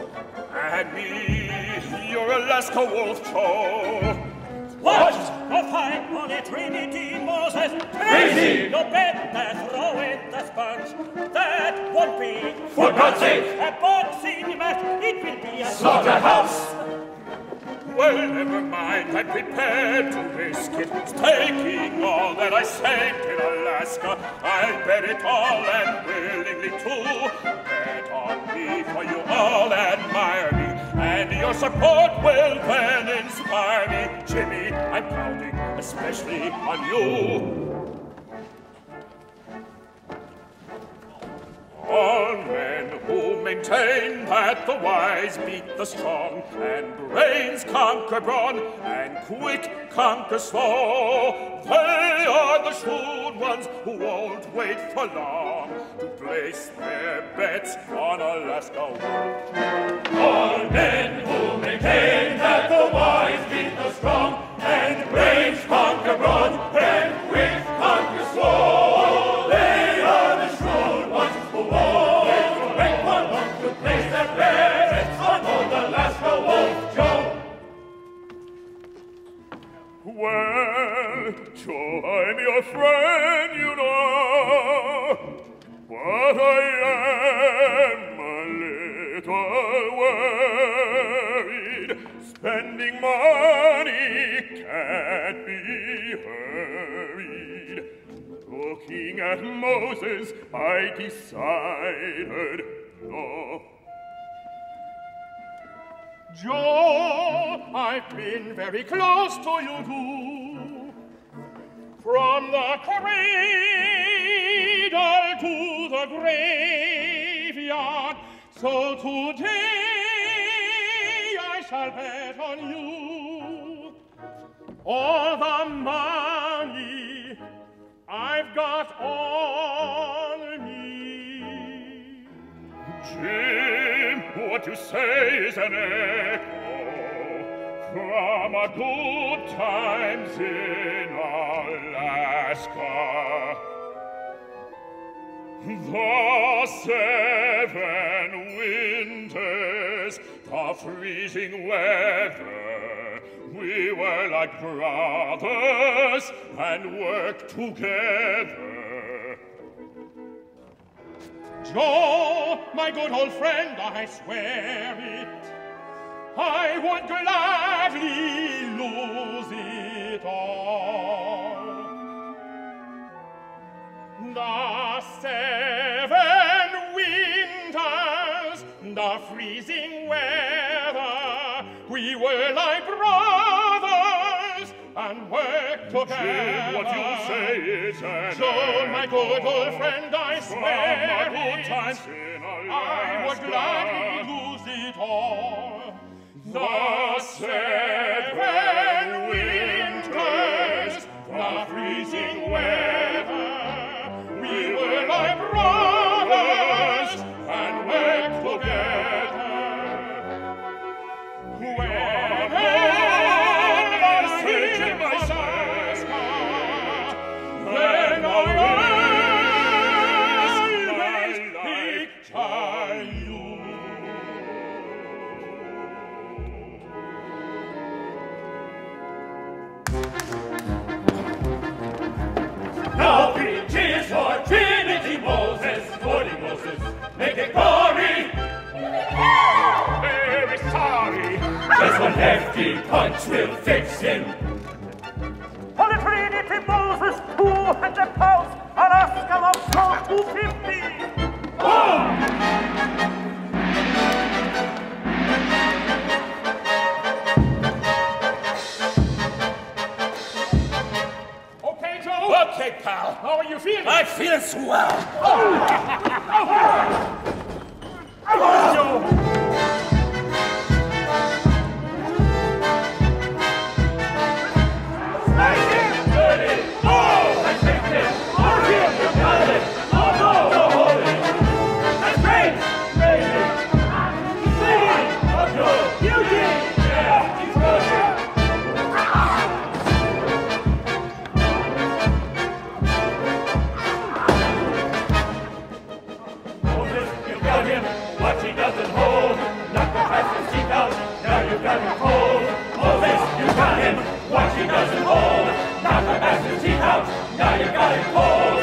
and me, your Alaska Wolf Joe. What? A fight on a Trinity Moses? Crazy! You better throw in the sponge. That won't be. For God's sake! A boxing match. It will be a slaughterhouse! Well, never mind. I'm prepared to risk it. Taking all that I saved in Alaska, I'll bet it all and willingly too. Bet on me, for you all admire me, and your support will then inspire me. Jimmy, I'm counting especially on you. All men who maintain that the wise beat the strong, and brains conquer brawn, and quick conquer slow, they are the shrewd ones who won't wait for long to place their bets on Alaska Wolf. All men who maintain that the wise beat the strong, and brains conquer brawn, and quick conquer slow, they are the shrewd ones who won't wait for wait for long to place their bets on old Alaska Wolf Joe. Well, Joe, I'm your friend, you know, but I am a little worried. Spending money can't be hurried. Looking at Moses, I decided no. Joe, I've been very close to you too. From the cradle to the graveyard, so today I shall bet on you. All the money I've got on me. Jim, what you say is an echo from our good times in Alaska. The seven winters, the freezing weather, we were like brothers and worked together. Joe, my good old friend, I swear it, would gladly lose it all. The seven winters, the freezing weather, we were like brothers and worked together. Jim, what you say is an John, my good old friend, I swear From our good it, times in I would Alaska. gladly lose it all. The seven winters, the freezing weather, we were like brothers and worked together. When I hit Alaska, then I always picture you. Now three cheers for Trinity Moses, Forty Moses, make it glory. Very sorry. Just one hefty punch will fix him. For the Trinity Moses, two hundred pounds, Alaska loves two fifty. Boom! Okay, Joe? Okay, pal. How are you feeling? I'm feeling swell. Joe! What he doesn't hold, knock the fastest teeth out, now you got him cold. Moses, you got him. What he doesn't hold, knock the fastest teeth out, now you got him cold.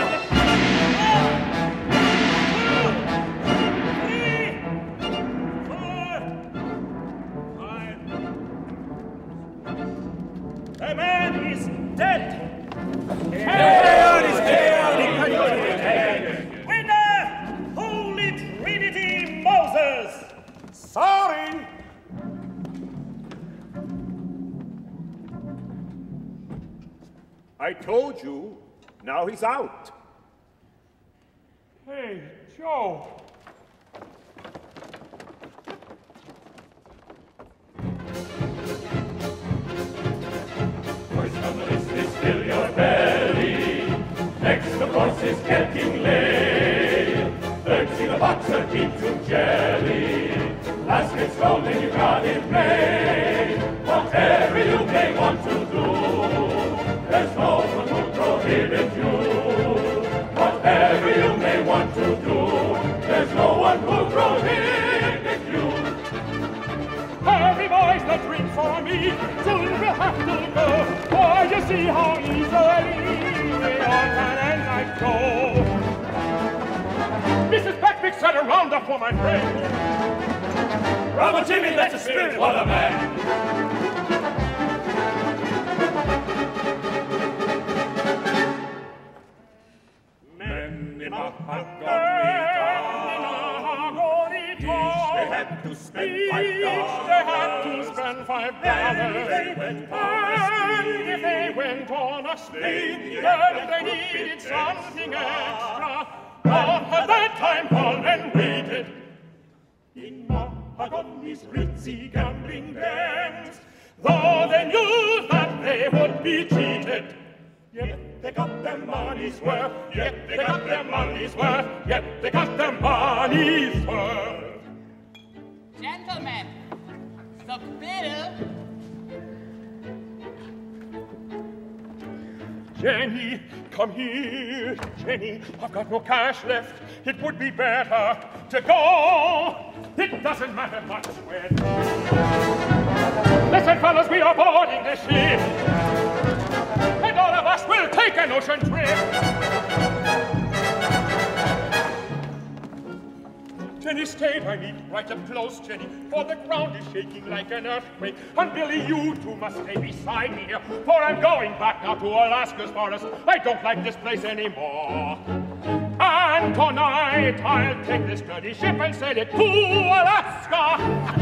The man is dead. Chaos is chaotic. Winner, Holy Trinity Moses. Sorry! I told you, now he's out. Hey, Joe! First on the list is fill your belly. Next, of course, is getting laid. Third, see the boxer keep to jelly. Last, it's golden, you got it made. Whatever you may want to do, there's no one who prohibit you. Whatever you may want to do, there's no one who prohibit you. Every boy's not drink for me, soon we'll have to go. For you see how easily on and I go. Missus Patrick said a roundup for my friend. Bravo, Jimmy, that's a spirit, what a man! Men in Mahogany Each they had to spend five dollars. Each they had to spend five dollars. And if they went on a And if they went on a spree, then they needed something extra. But at that time, all men waited in Mahogany's ritzy gambling dens, though they knew that they would be cheated. Yet they got their money's worth, yet they got their money's worth, yet they got their money's worth. Gentlemen, the bill. Jenny, come here. Jenny, I've got no cash left. It would be better to go. It doesn't matter much when. Listen, fellas, we are boarding the ship. And all of us will take an ocean trip. Jenny, stay by me, right up close, Jenny, for the ground is shaking like an earthquake. And Billy, you two must stay beside me here, for I'm going back now to Alaska's forest. I don't like this place anymore. And tonight I'll take this dirty ship and sail it to Alaska.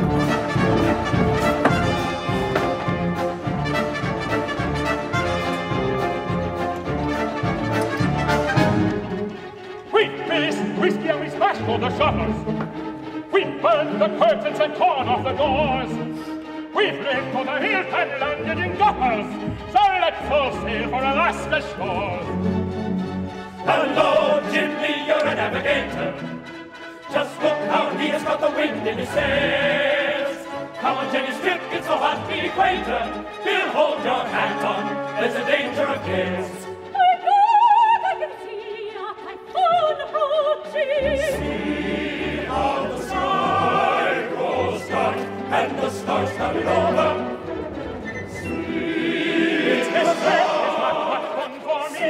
We missed whiskey and we smashed all the shutters. We burned the curtains and torn off the doors. We've lived on the hills and landed in gutters. So let's all sail for Alaska's shores. Hello, Jimmy, you're a navigator. Just look how he has got the wind in his sails. Come on, Jenny, strip, it's so hot the equator. We'll hold your hand on, there's a danger of gales. See how the sky grows dark and the stars coming over. See it's the sky is not much fun for me.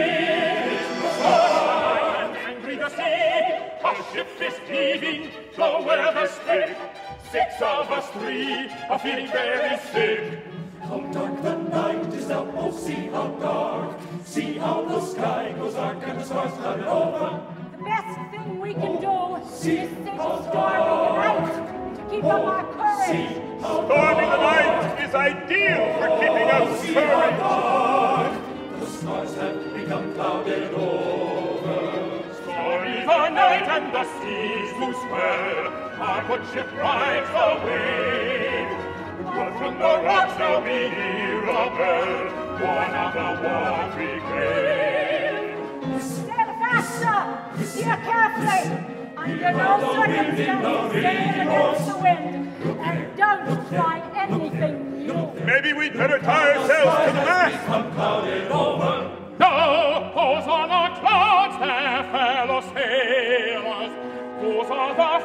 I'm angry to see our ship is heaving, the weather's thick. Six of us three are feeling very sick. How dark the night is now, oh see how dark. See how the sky goes dark and the stars coming over. The best thing we can do is stay storming the night to keep up our courage. Storming the night is ideal for keeping up courage. The stars have become clouded over. Stormy the night and the seas do swell. Our good ship rides away. But from the rocks now we hear a bell, one of the watery gale. Sail faster! Steer carefully! Under no circumstances sail against the wind, and don't try anything new. Maybe we'd better tie ourselves to the mast. No, those are not clouds, they're fellow sailors. Those are the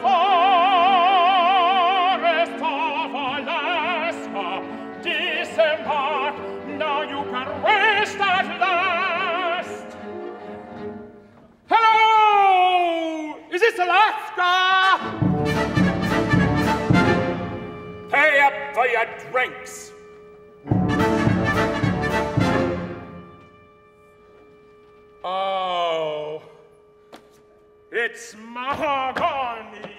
forests of Alaska. Disembark, now you can rest at last. Hello! Is this Alaska? Pay up for your drinks. Oh, it's mahogany.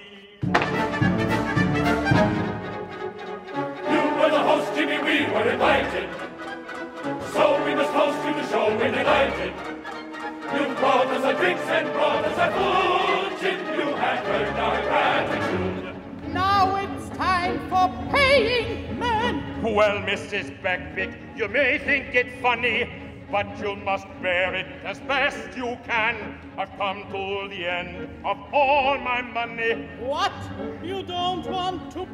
You were the host, Jimmy, we were invited. So we must toast you to show we're delighted. You brought us our drinks and brought us our food. Jim, you have earned our gratitude. Now it's time for paying, men. Well, Missus Beckwick, you may think it funny, but you must bear it as best you can. I've come to the end of all my money. What? You don't want to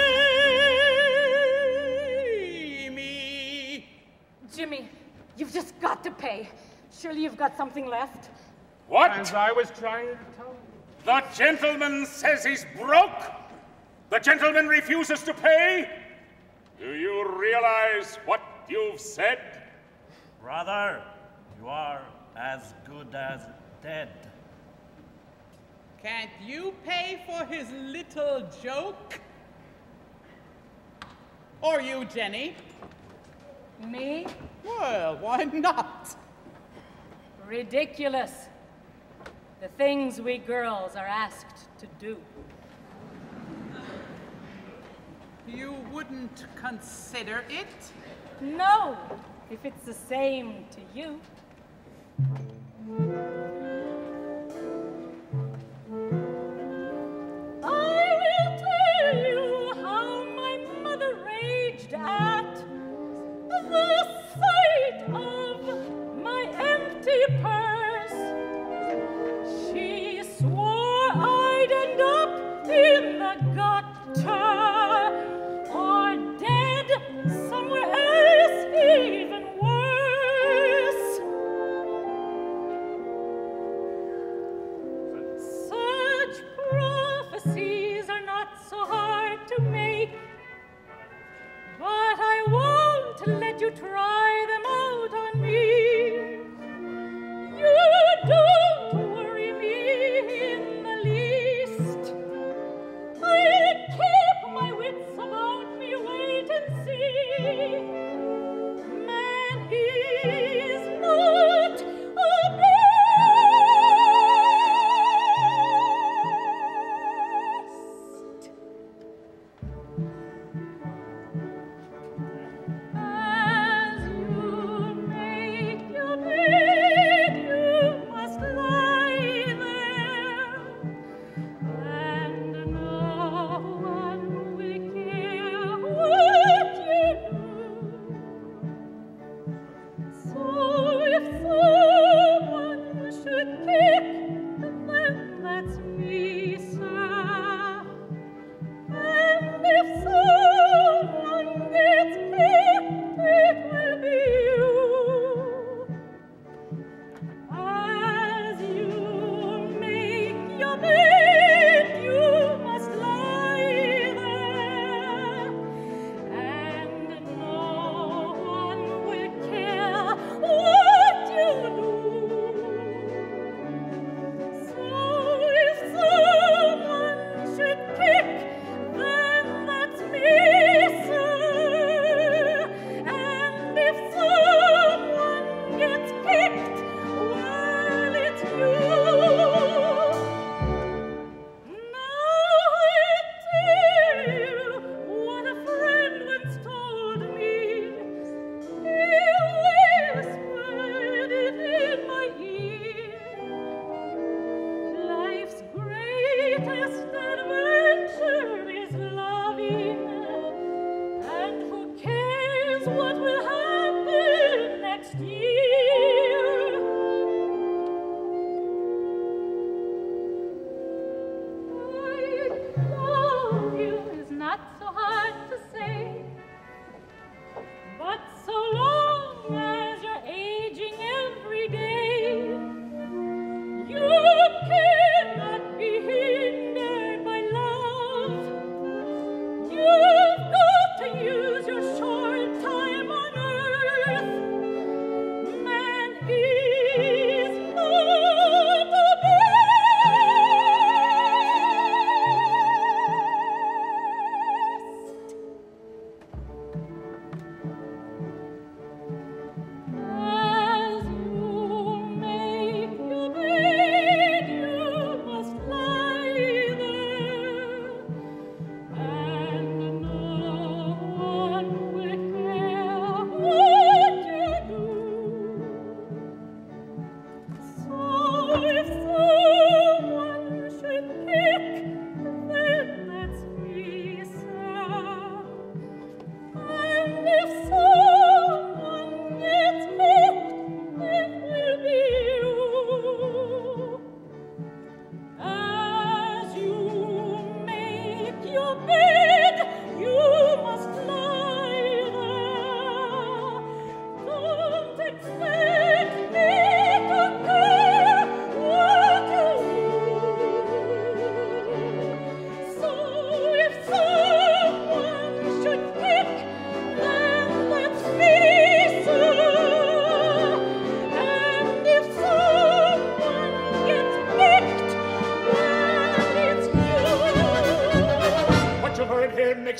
pay me? Jimmy, you've just got to pay. Surely you've got something left. What? As I was trying to tell you. The gentleman says he's broke? The gentleman refuses to pay? Do you realize what you've said? Brother, you are as good as dead. Can't you pay for his little joke? Or you, Jenny? Me? Well, why not? Ridiculous. The things we girls are asked to do. You wouldn't consider it? No, if it's the same to you. I will tell you how my mother raged at the sight of my empty purse. She swore I'd end up in the gutter or dead somewhere else even worse.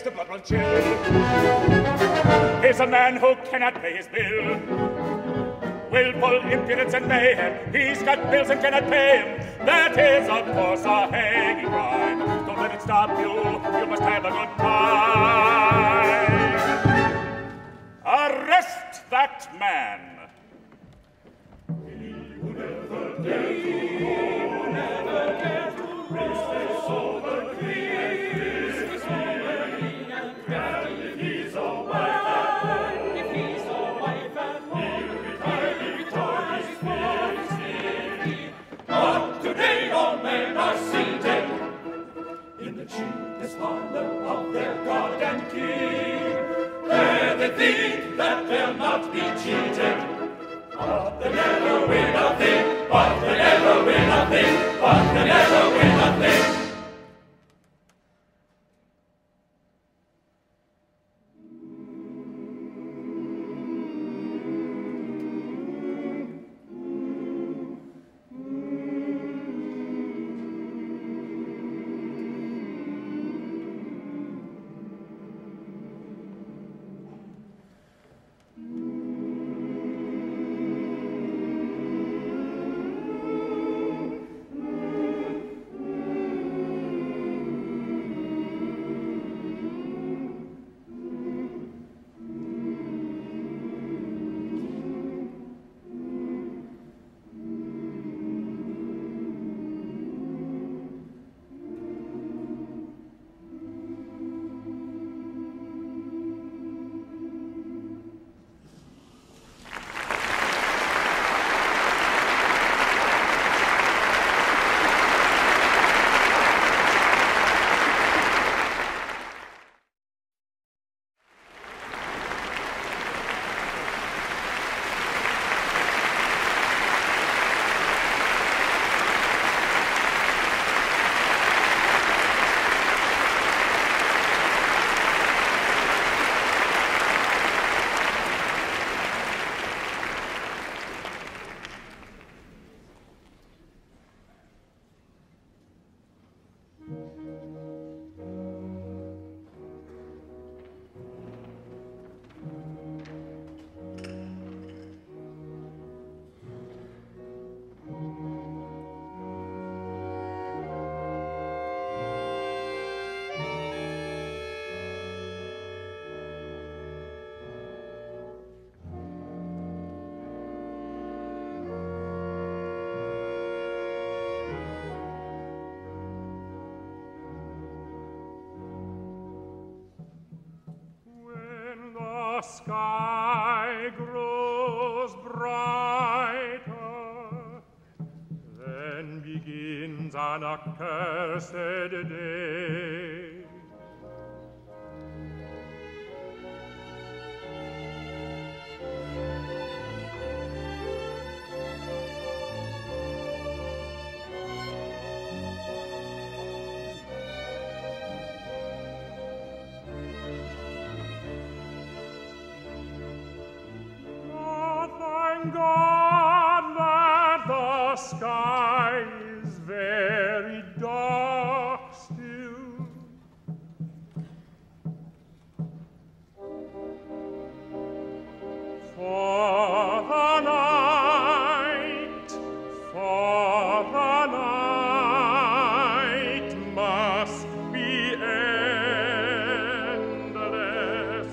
the blood will chill. He's a man who cannot pay his bill. Willful impudence and mayhem. He's got bills and cannot pay him. That is, of course, a hanging crime. Don't let it stop you. You must have a good time. Arrest that man. He who never dared to, who never dared to raise his soul, but create his meaning and crafty. If he's a wife, if he's a wife at home, he will retire, he retires for his safety. But today all men are seated in the cheapest parlor of their God and King. There they think that they'll not be cheated, but they never win a thing, but they never win a thing, but they never win a thing. The sky grows brighter, then begins an accursed day. God, that the sky is very dark still. For the night, for the night must be endless.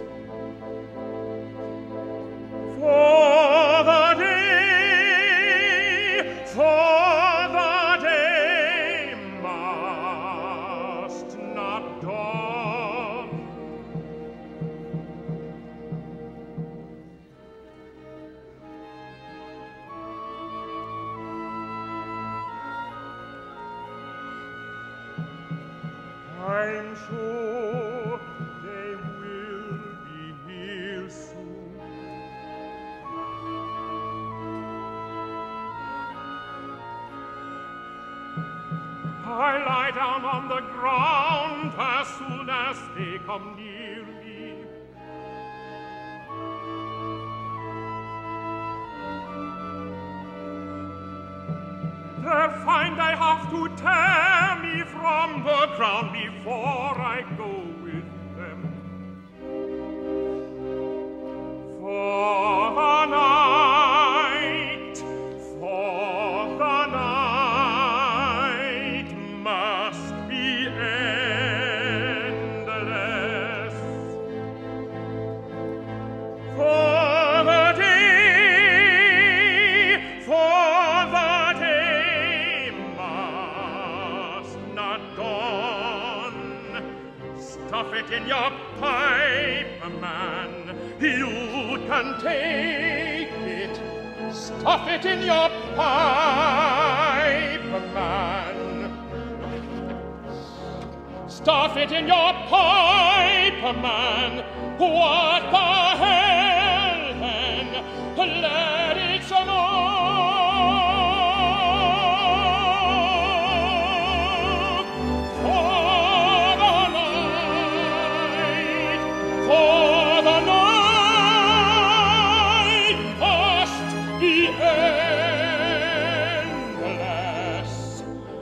For I'm sure they will be here soon. I lie down on the ground as soon as they come near me. They'll find I have to tear me from the ground before I go with stuff it in your pipe, man. You can take it. Stuff it in your pipe, man. Stuff it in your pipe, man. What the hell, then? Let it smoke for the night, for the night must be endless,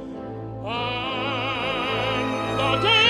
and the day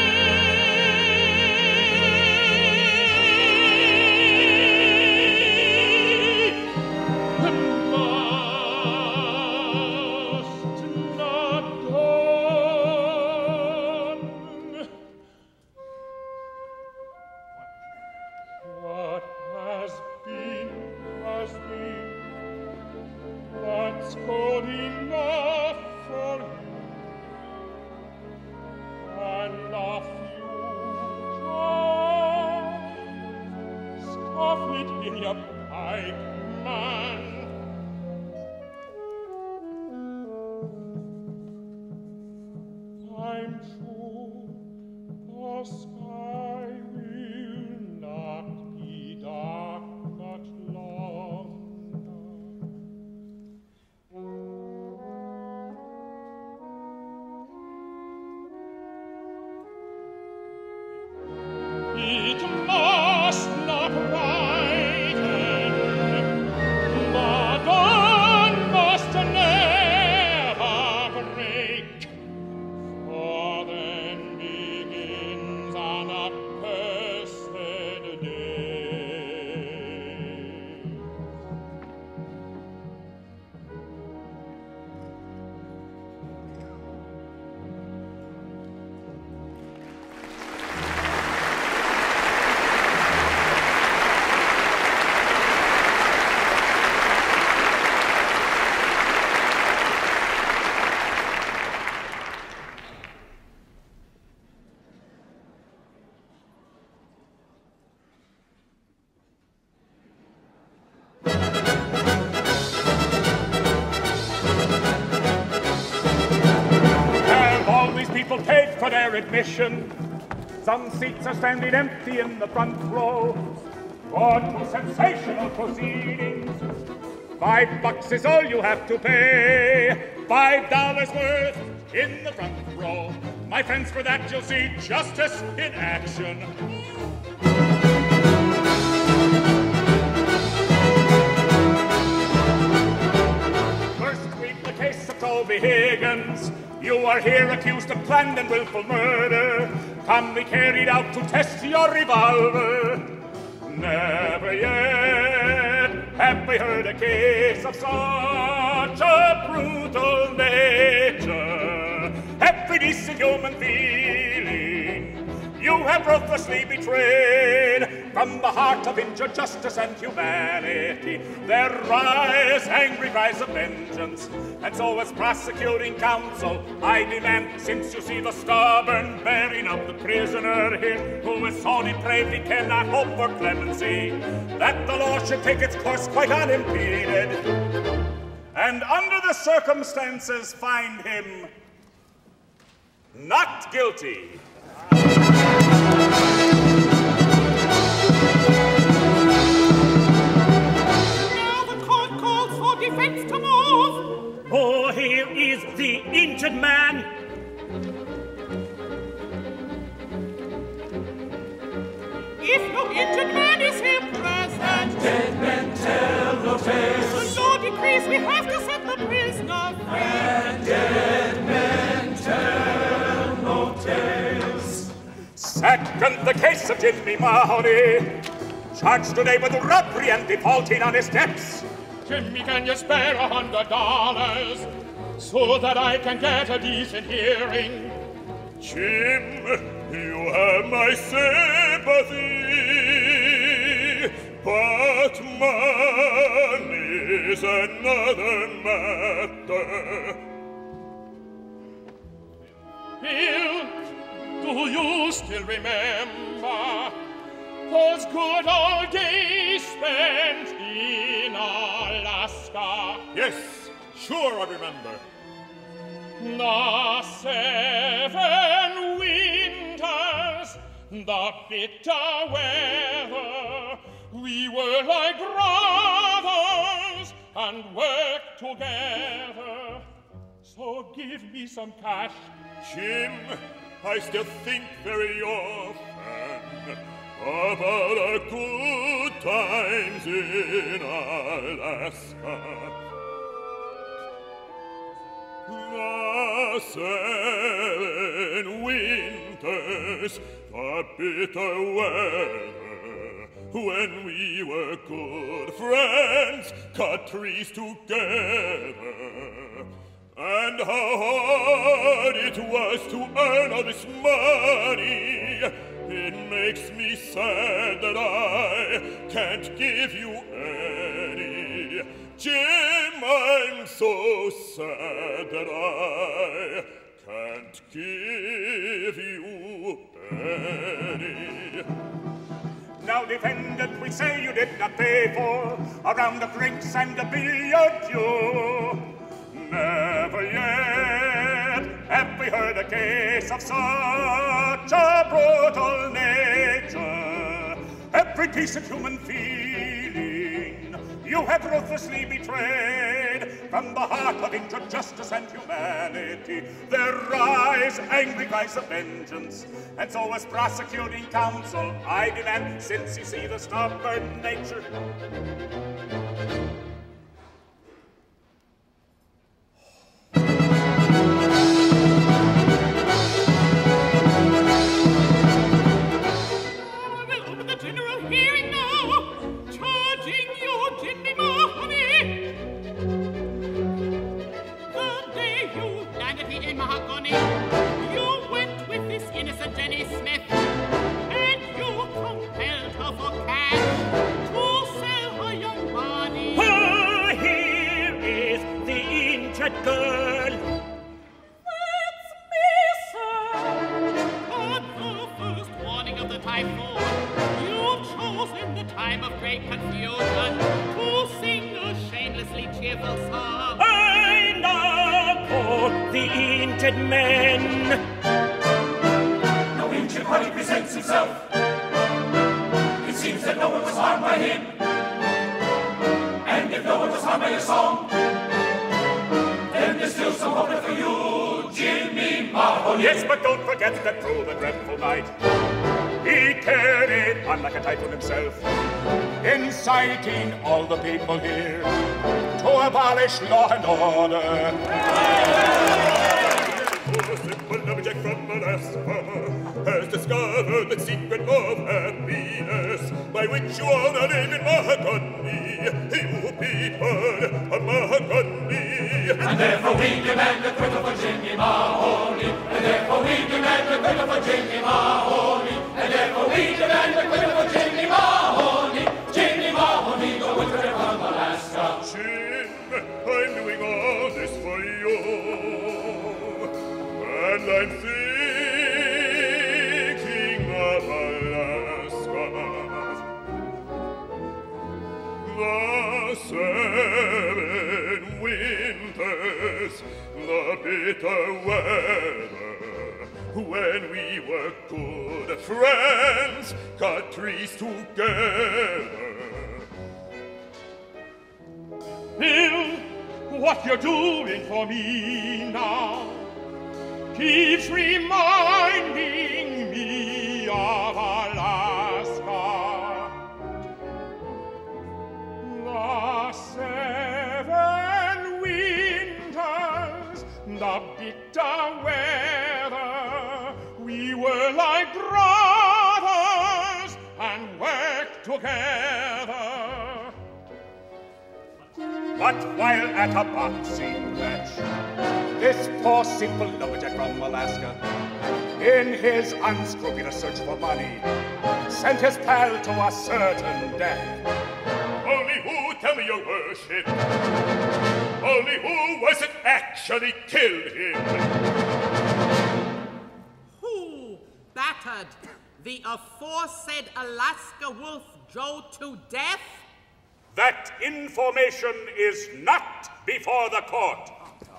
admission. Some seats are standing empty in the front row. Gone to sensational proceedings. Five bucks is all you have to pay. Five dollars worth in the front row. My friends, for that you'll see justice in action. First week the case of Colby Higgins. You are here accused of planned and willful murder. Come be carried out to test your revolver. Never yet have we heard a case of such a brutal nature. Every decent human feeling you have ruthlessly betrayed. From the heart of injured justice and humanity there rise angry cries of vengeance. And so as prosecuting counsel I demand, since you see the stubborn bearing of the prisoner here, who is so depraved he cannot hope for clemency, that the law should take its course quite unimpeded, and under the circumstances find him not guilty. Defense to move! Oh, here is the injured man. If no injured man is here present, dead men tell no tales. The law decrees we have to set the prisoner free. And dead men tell no tales. Second, the case of Jimmy Mahoney, charged today with robbery and defaulting on his debts. Jimmy, can you spare a hundred dollars so that I can get a decent hearing? Jim, you have my sympathy, but money's another matter. Bill, Do you still remember those good old days spent in Alaska? Yes, sure I remember. The seven winters, the bitter weather, we were like brothers and worked together. So give me some cash. Jim, I still think very often about our good times in Alaska. The seven winters, the bitter weather, when we were good friends, cut trees together. And how hard it was to earn all this money. It makes me sad that I can't give you any. Jim, I'm so sad that I can't give you any. Now, defendant, we say you did not pay for a round of drinks and a billiard cue. Never yet have we heard a case of such a brutal nature. Every decent human feeling you have ruthlessly betrayed. From the heart of injured justice and humanity there rise angry cries of vengeance. And so as prosecuting counsel I demand, since you see the stubborn nature girl. That's me, sir. At the first warning of the typhoon, you've chosen the time of great confusion to sing a shamelessly cheerful song. I now call the injured man. No injured party presents himself. It seems that no one was harmed by him. And if no one was harmed by your song, there's still some hope for you, Jimmy Mahoney. Yes, but don't forget that through the dreadful night he carried on like a typhoon himself, inciting all the people here to abolish law and order. The simple lumberjack from Alaska has discovered the secret of happiness, by which you all are living mahogany, you people of mahogany. And therefore we demand the acquittal for Jimmy Mahoney. And therefore we demand the acquittal for Jimmy Mahoney. And therefore we demand the acquittal for Jimmy Mahoney. Jimmy Mahoney, the winter from Alaska. Jim, I'm doing all this for you, and I'm thinking of Alaska. The seven winters, the bitter weather, when we were good friends, cut trees together. Bill, what you're doing for me now keeps reminding me of Alaska. The seven winters, the bitter weather, we were like brothers and worked together. But while at a boxing match, this poor simple lumberjack from Alaska, in his unscrupulous search for money, sent his pal to a certain death. Only who, tell me your worship, only who was it actually killed him? Who ordered the aforesaid Alaska wolf Joe to death? That information is not before the court.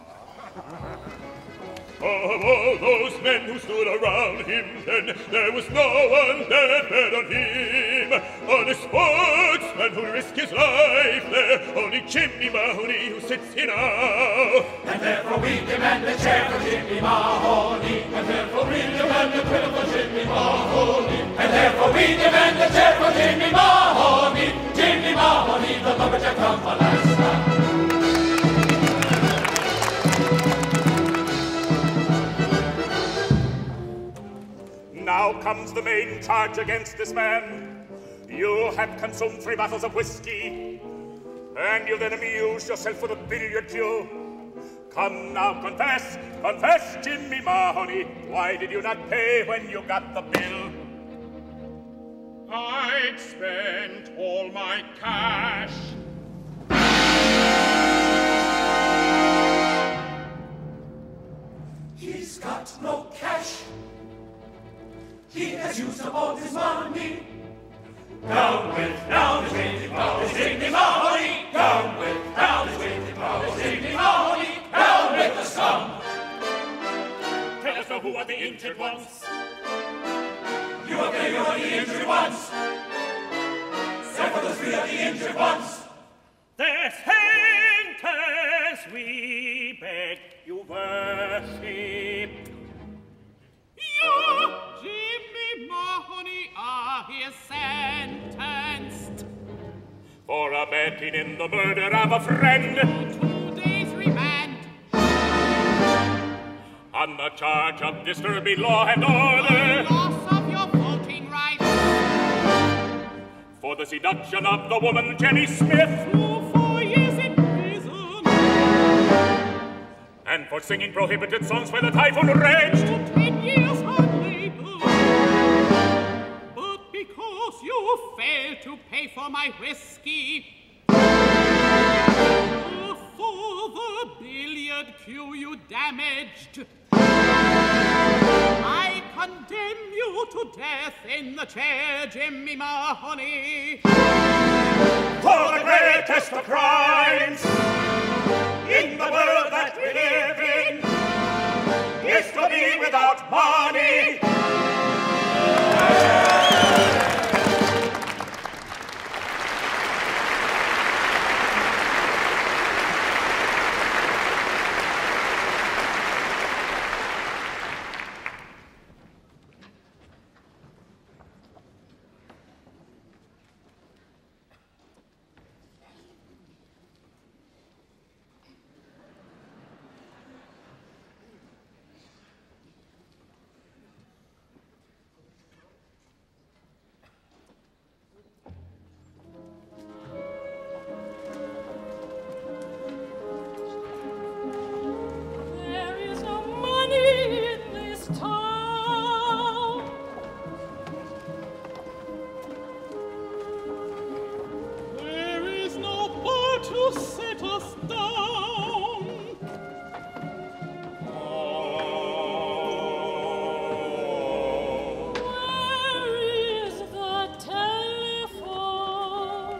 Of all those men who stood around him then, there was no one that bet on him. On a sportsman who'll risk his life there, only Jimmy Mahoney who sits here now. And therefore we demand a chair for Jimmy Mahoney. And therefore we demand a chair for Jimmy Mahoney. And therefore we demand a chair for Jimmy Mahoney. Jimmy Mahoney, the lumberjack from Alaska. Now comes the main charge against this man. You have consumed three bottles of whiskey, and you then amuse yourself with a billiard cue. Come now, confess, confess, Jimmy Mahoney. Why did you not pay when you got the bill? I'd spent all my cash. He's got no cash. He has used up all his money. Down with, down with Jimmy Mahoney, Jimmy Mahoney. Down with, down with Jimmy Mahoney, Jimmy Mahoney. Down with the scum. Tell us now who are the injured ones. You are they who are the injured ones. Send for the three of the injured ones. Their sentence we beg you worship. You, Jimmy Mahoney, are here sentenced For abetting in the murder of a friend. two days remand. On the charge of disturbing law and order. The loss of your voting rights. For the seduction of the woman Jenny Smith. To four years in prison. And for singing prohibited songs where the typhoon raged. To ten years hard labor. But because you failed to pay for my whiskey, for the billiard cue you damaged, I condemn you to death in the chair, Jimmy Mahoney. For the greatest of crimes in the world that we live in is to be without money. There is no money in this town. There is no bar to set us down. Where is the telephone?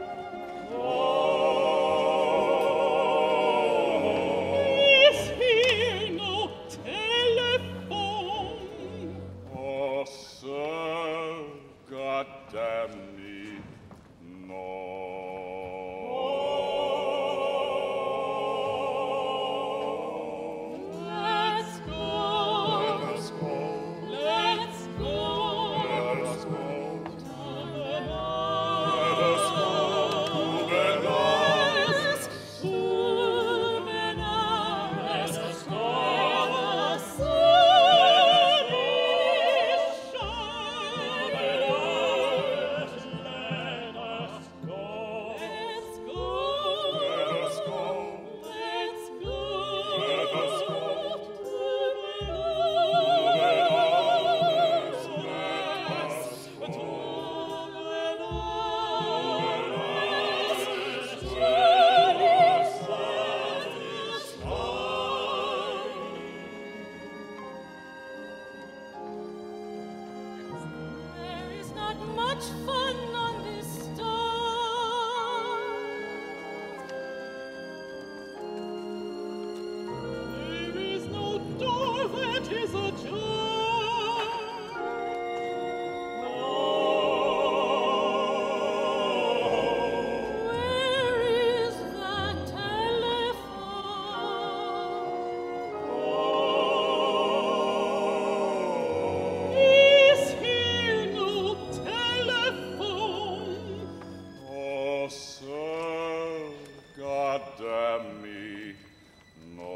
Is here no telephone? Oh, sir, God damn me, no. Let's go. Let's go. Let's go. Let us go. Let Let us go. us Let us go. The sun is shining. much fun on this star. There is no door that is ajar. Where is the telephone? Is here no telephone? Oh, sir, God damn me, no.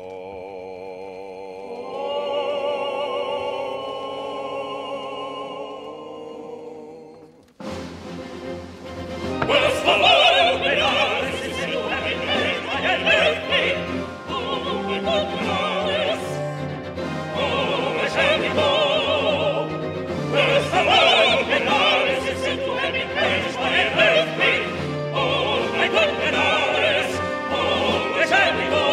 Where's the love they are? This is it, having made my head with me. Oh, my goodness. Oh, where shall we go? Where's the love they are? This is it, having made my head with me. Oh, my goodness. Oh, where shall we go?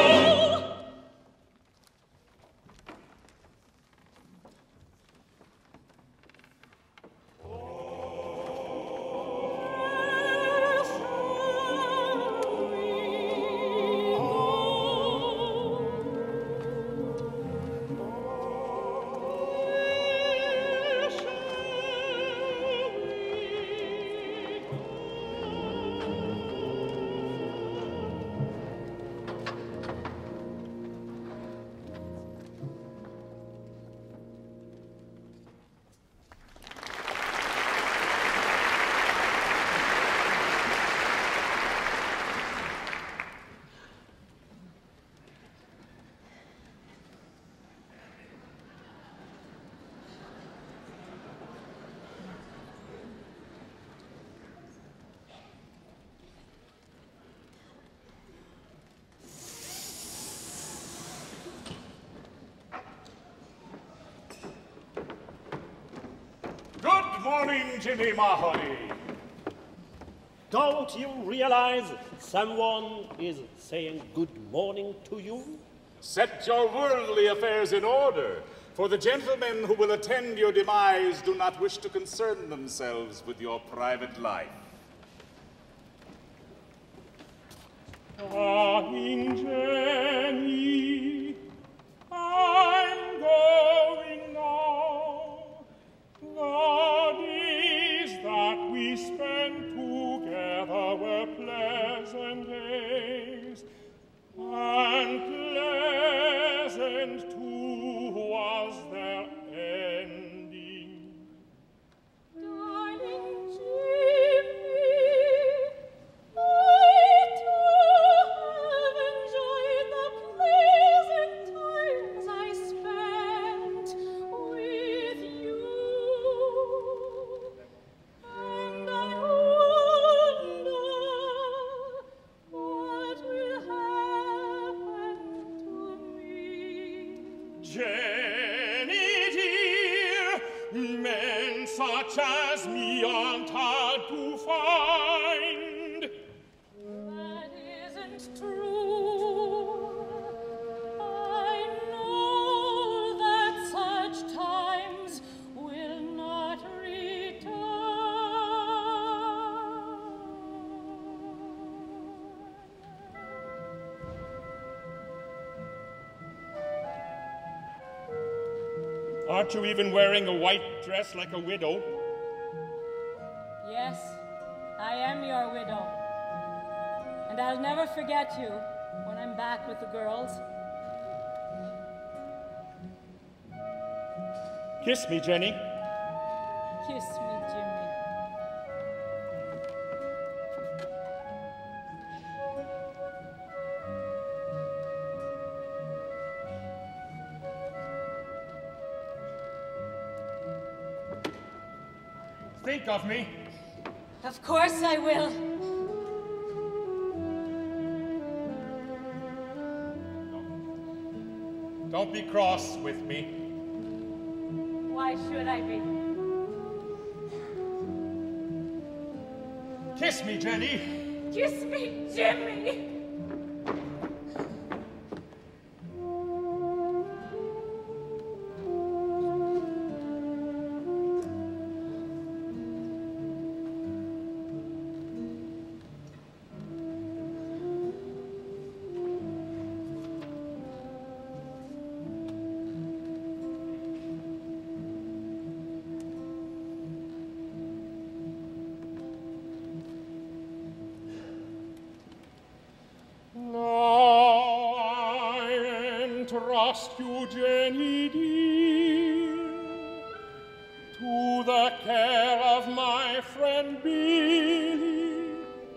Good morning, Jimmy Mahoney. Don't you realize someone is saying good morning to you? Set your worldly affairs in order, for the gentlemen who will attend your demise do not wish to concern themselves with your private life. Darling Jenny, I'm going now. The days that we spent together were pleasant days, and pleasant too was their ending. Darling Jimmy, I too have enjoyed the pleasant times I spent with you, and I wonder what will happen to me. Jenny dear, men such as me aren't hard to find. That isn't true. I know that such times will not return. Aren't you even wearing a white dress like a widow? Yes, I am your widow. And I'll never forget you when I'm back with the girls. Kiss me, Jenny. Kiss me, Jimmy. Think of me. Of course I will. Don't be cross with me. Why should I be? Kiss me, Jenny. Kiss me, Jimmy. trust you, Jenny dear, to the care of my friend Billy.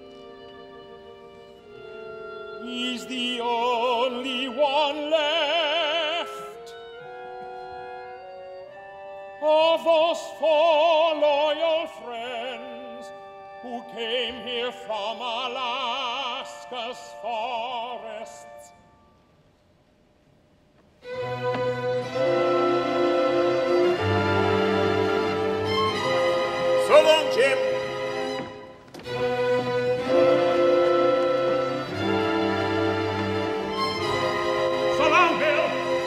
He's the only one left of those four loyal friends who came here from Alaska's forests. So long, Jim. So long, Bill.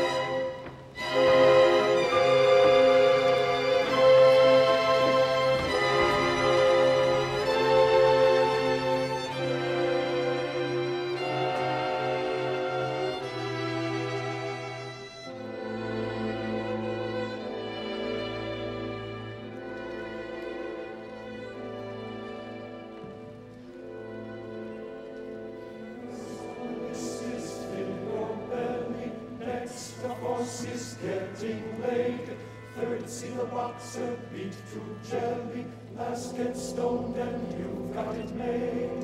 Is getting late. Third, see the boxer beat to jelly. Last, get stoned and you've got it made.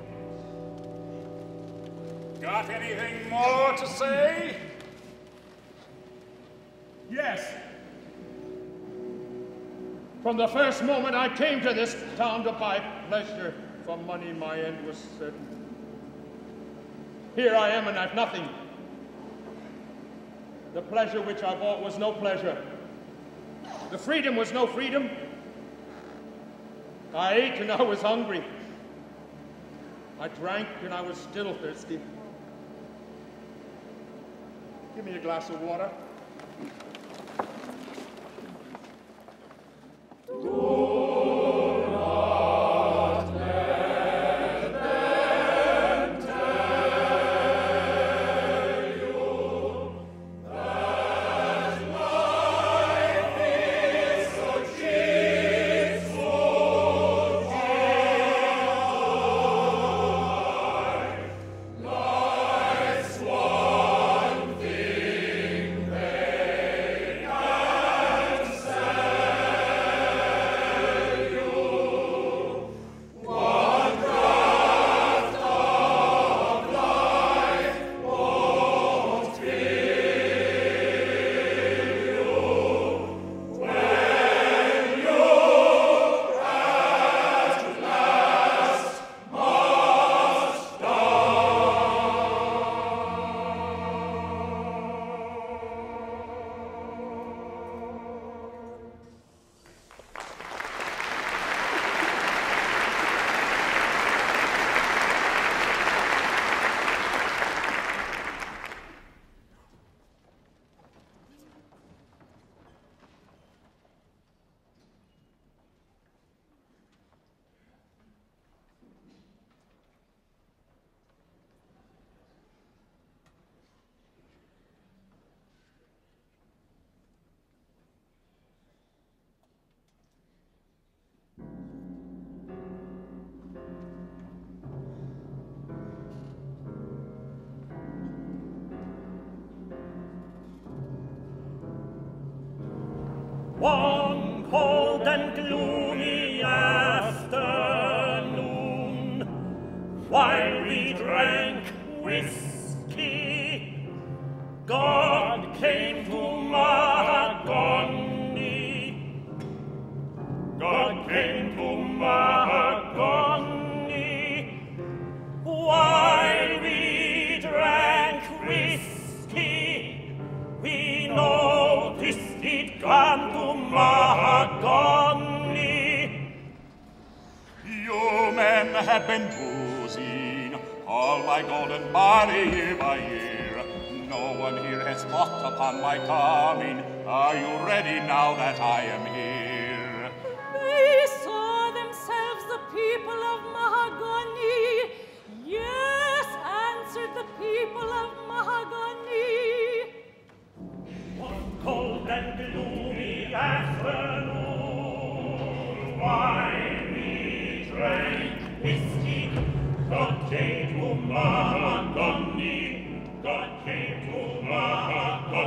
Got anything more to say? Yes. From the first moment I came to this town to buy pleasure, for money my end was certain. Here I am and I've nothing. The pleasure which I bought was no pleasure. The freedom was no freedom. I ate and I was hungry. I drank and I was still thirsty. Give me a glass of water. One cold and gloomy afternoon, while we drank whiskey, God came to Mahagony. God came to Mahagony. While we drank whiskey, we noticed it gone to Mahagony. You men have been boozing all my golden body year by year. No one here has thought upon my coming. Are you ready now that I am here? They saw themselves the people of Mahagony. Yes, answered the people of Mahagony. One cold and gloomy afternoon, while we drank whiskey, God came to Mahagony. God came to Mahagony.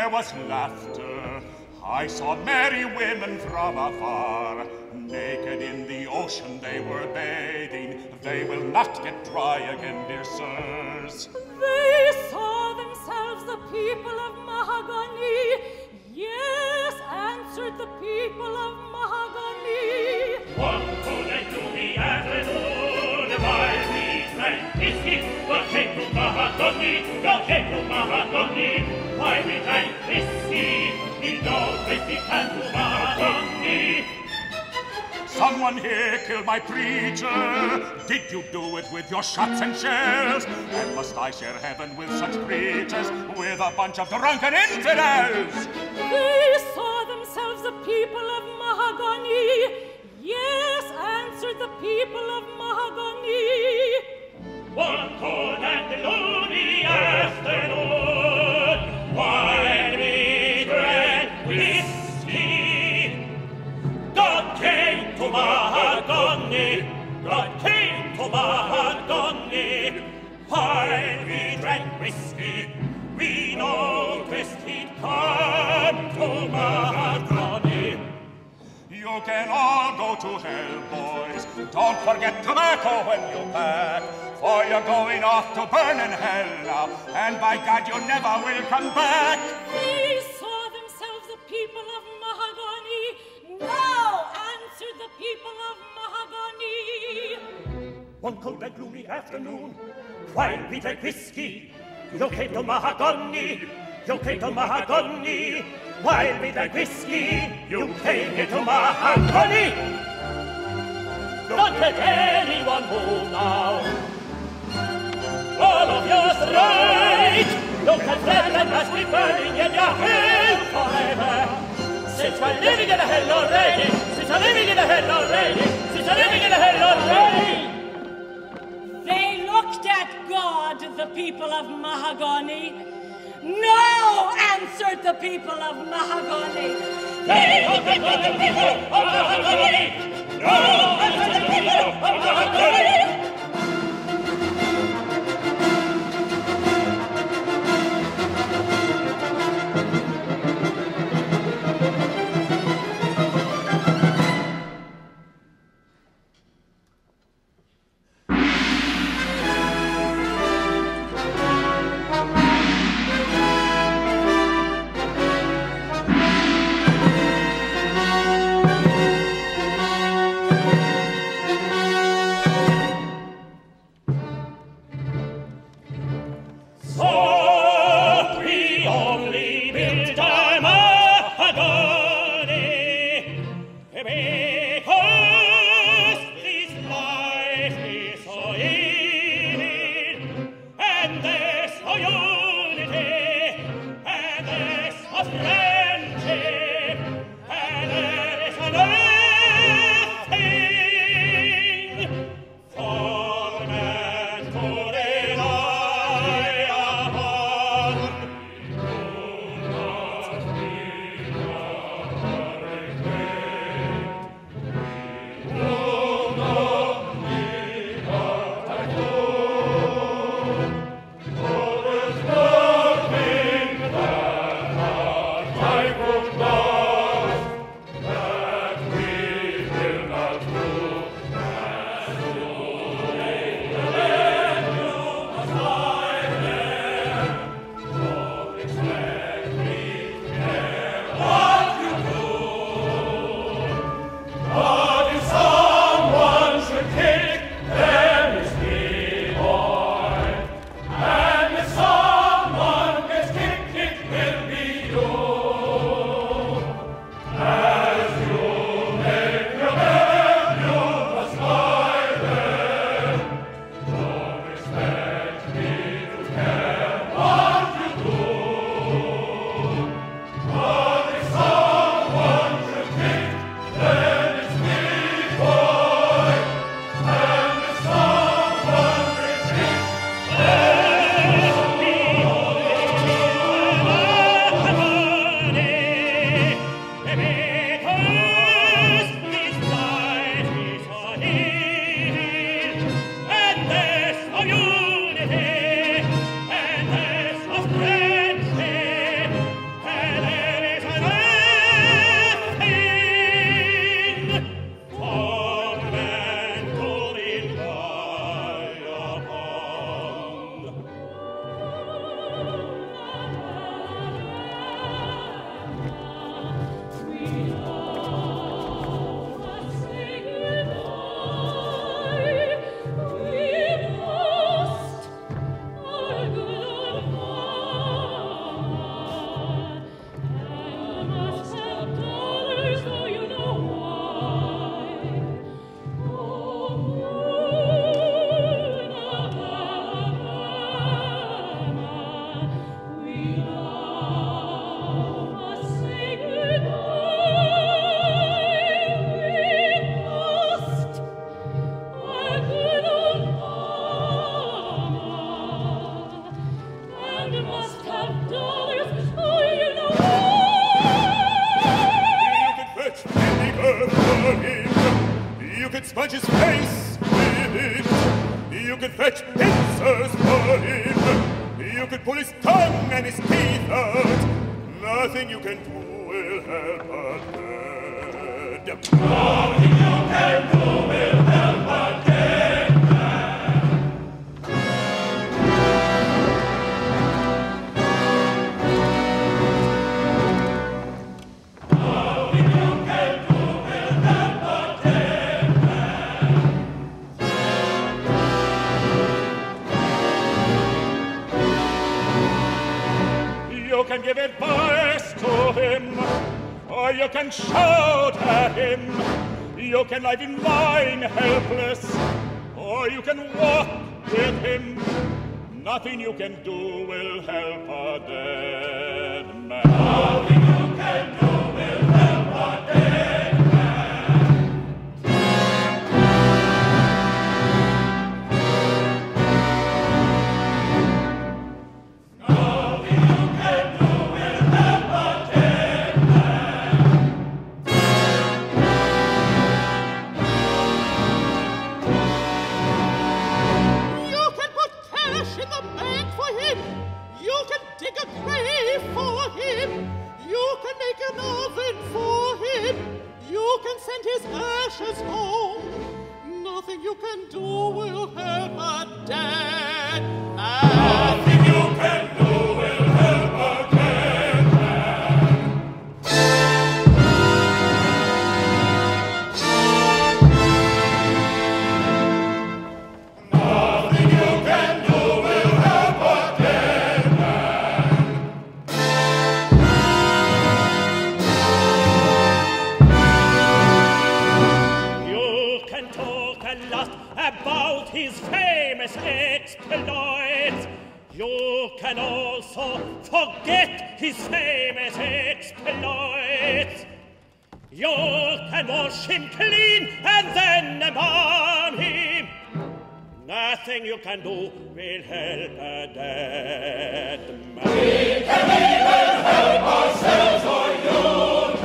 there was laughter. I saw merry women from afar. Naked in the ocean they were bathing. They will not get dry again, dear sirs. They saw themselves the people of Mahagoni. Yes, answered the people of Mahagoni. One cold and gloomy afternoon, while we drank whiskey, the came to Mahagoni, the came to Mahagoni. While we drank whiskey, we know whiskey can to Mahagoni. Someone here killed my preacher. Did you do it with your shots and shells? And must I share heaven with such preachers, with a bunch of drunken infidels? They saw themselves the people of Mahagoni. Yes, answered the people of Mahagoni. One cold and gloomy afternoon, while we drank whiskey, God came to Mahagoni, God came to Mahagoni. While we drank whiskey, we noticed he'd come to Mahagoni. You can all go to hell, boys. Don't forget tobacco when you pack, for you're going off to burn in hell now, and by God you never will come back. They saw themselves the people of Mahagoni. No, answered the people of Mahagoni. One cold and gloomy afternoon, while we drank whiskey, you came to Mahagoni, you came to Mahagoni. While we drank whiskey, you came here to Mahagoni. Don't let anyone move now. All of you straight. Look at that and must be burning in your hell forever. Since we're living in a hell already, since we're living in a hell already, since we're living in a hell already. They looked at God, the people of Mahagoni. No, answered the people of Mahagoni. They looked at God, the people of Mahagoni. No, answered the people of Mahagoni. You can fetch pincers for him. You can pull his tongue and his teeth out. Nothing you can do will help a dead man. Nothing you can do will help a dead man. Nothing you can do will help a dead man. You can give advice to him, or you can shout at him. You can leave him lying helpless, or you can walk with him. Nothing you can do will help a dead man. Nothing you can do will help a dead man. Nothing you can do will help a dead man. You can put cash in the bank for him. You can dig a grave for him. You can make an oven for him. You can send his ashes home. Nothing you can do will help a dead man. Nothing you can do will help a dead man. Nothing you can do will help a dead man. You can talk a lot about his famous exploits. You can also forget his famous exploits. You can wash him clean and then embalm him. Nothing you can do will help a dead man. We can even help ourselves, or you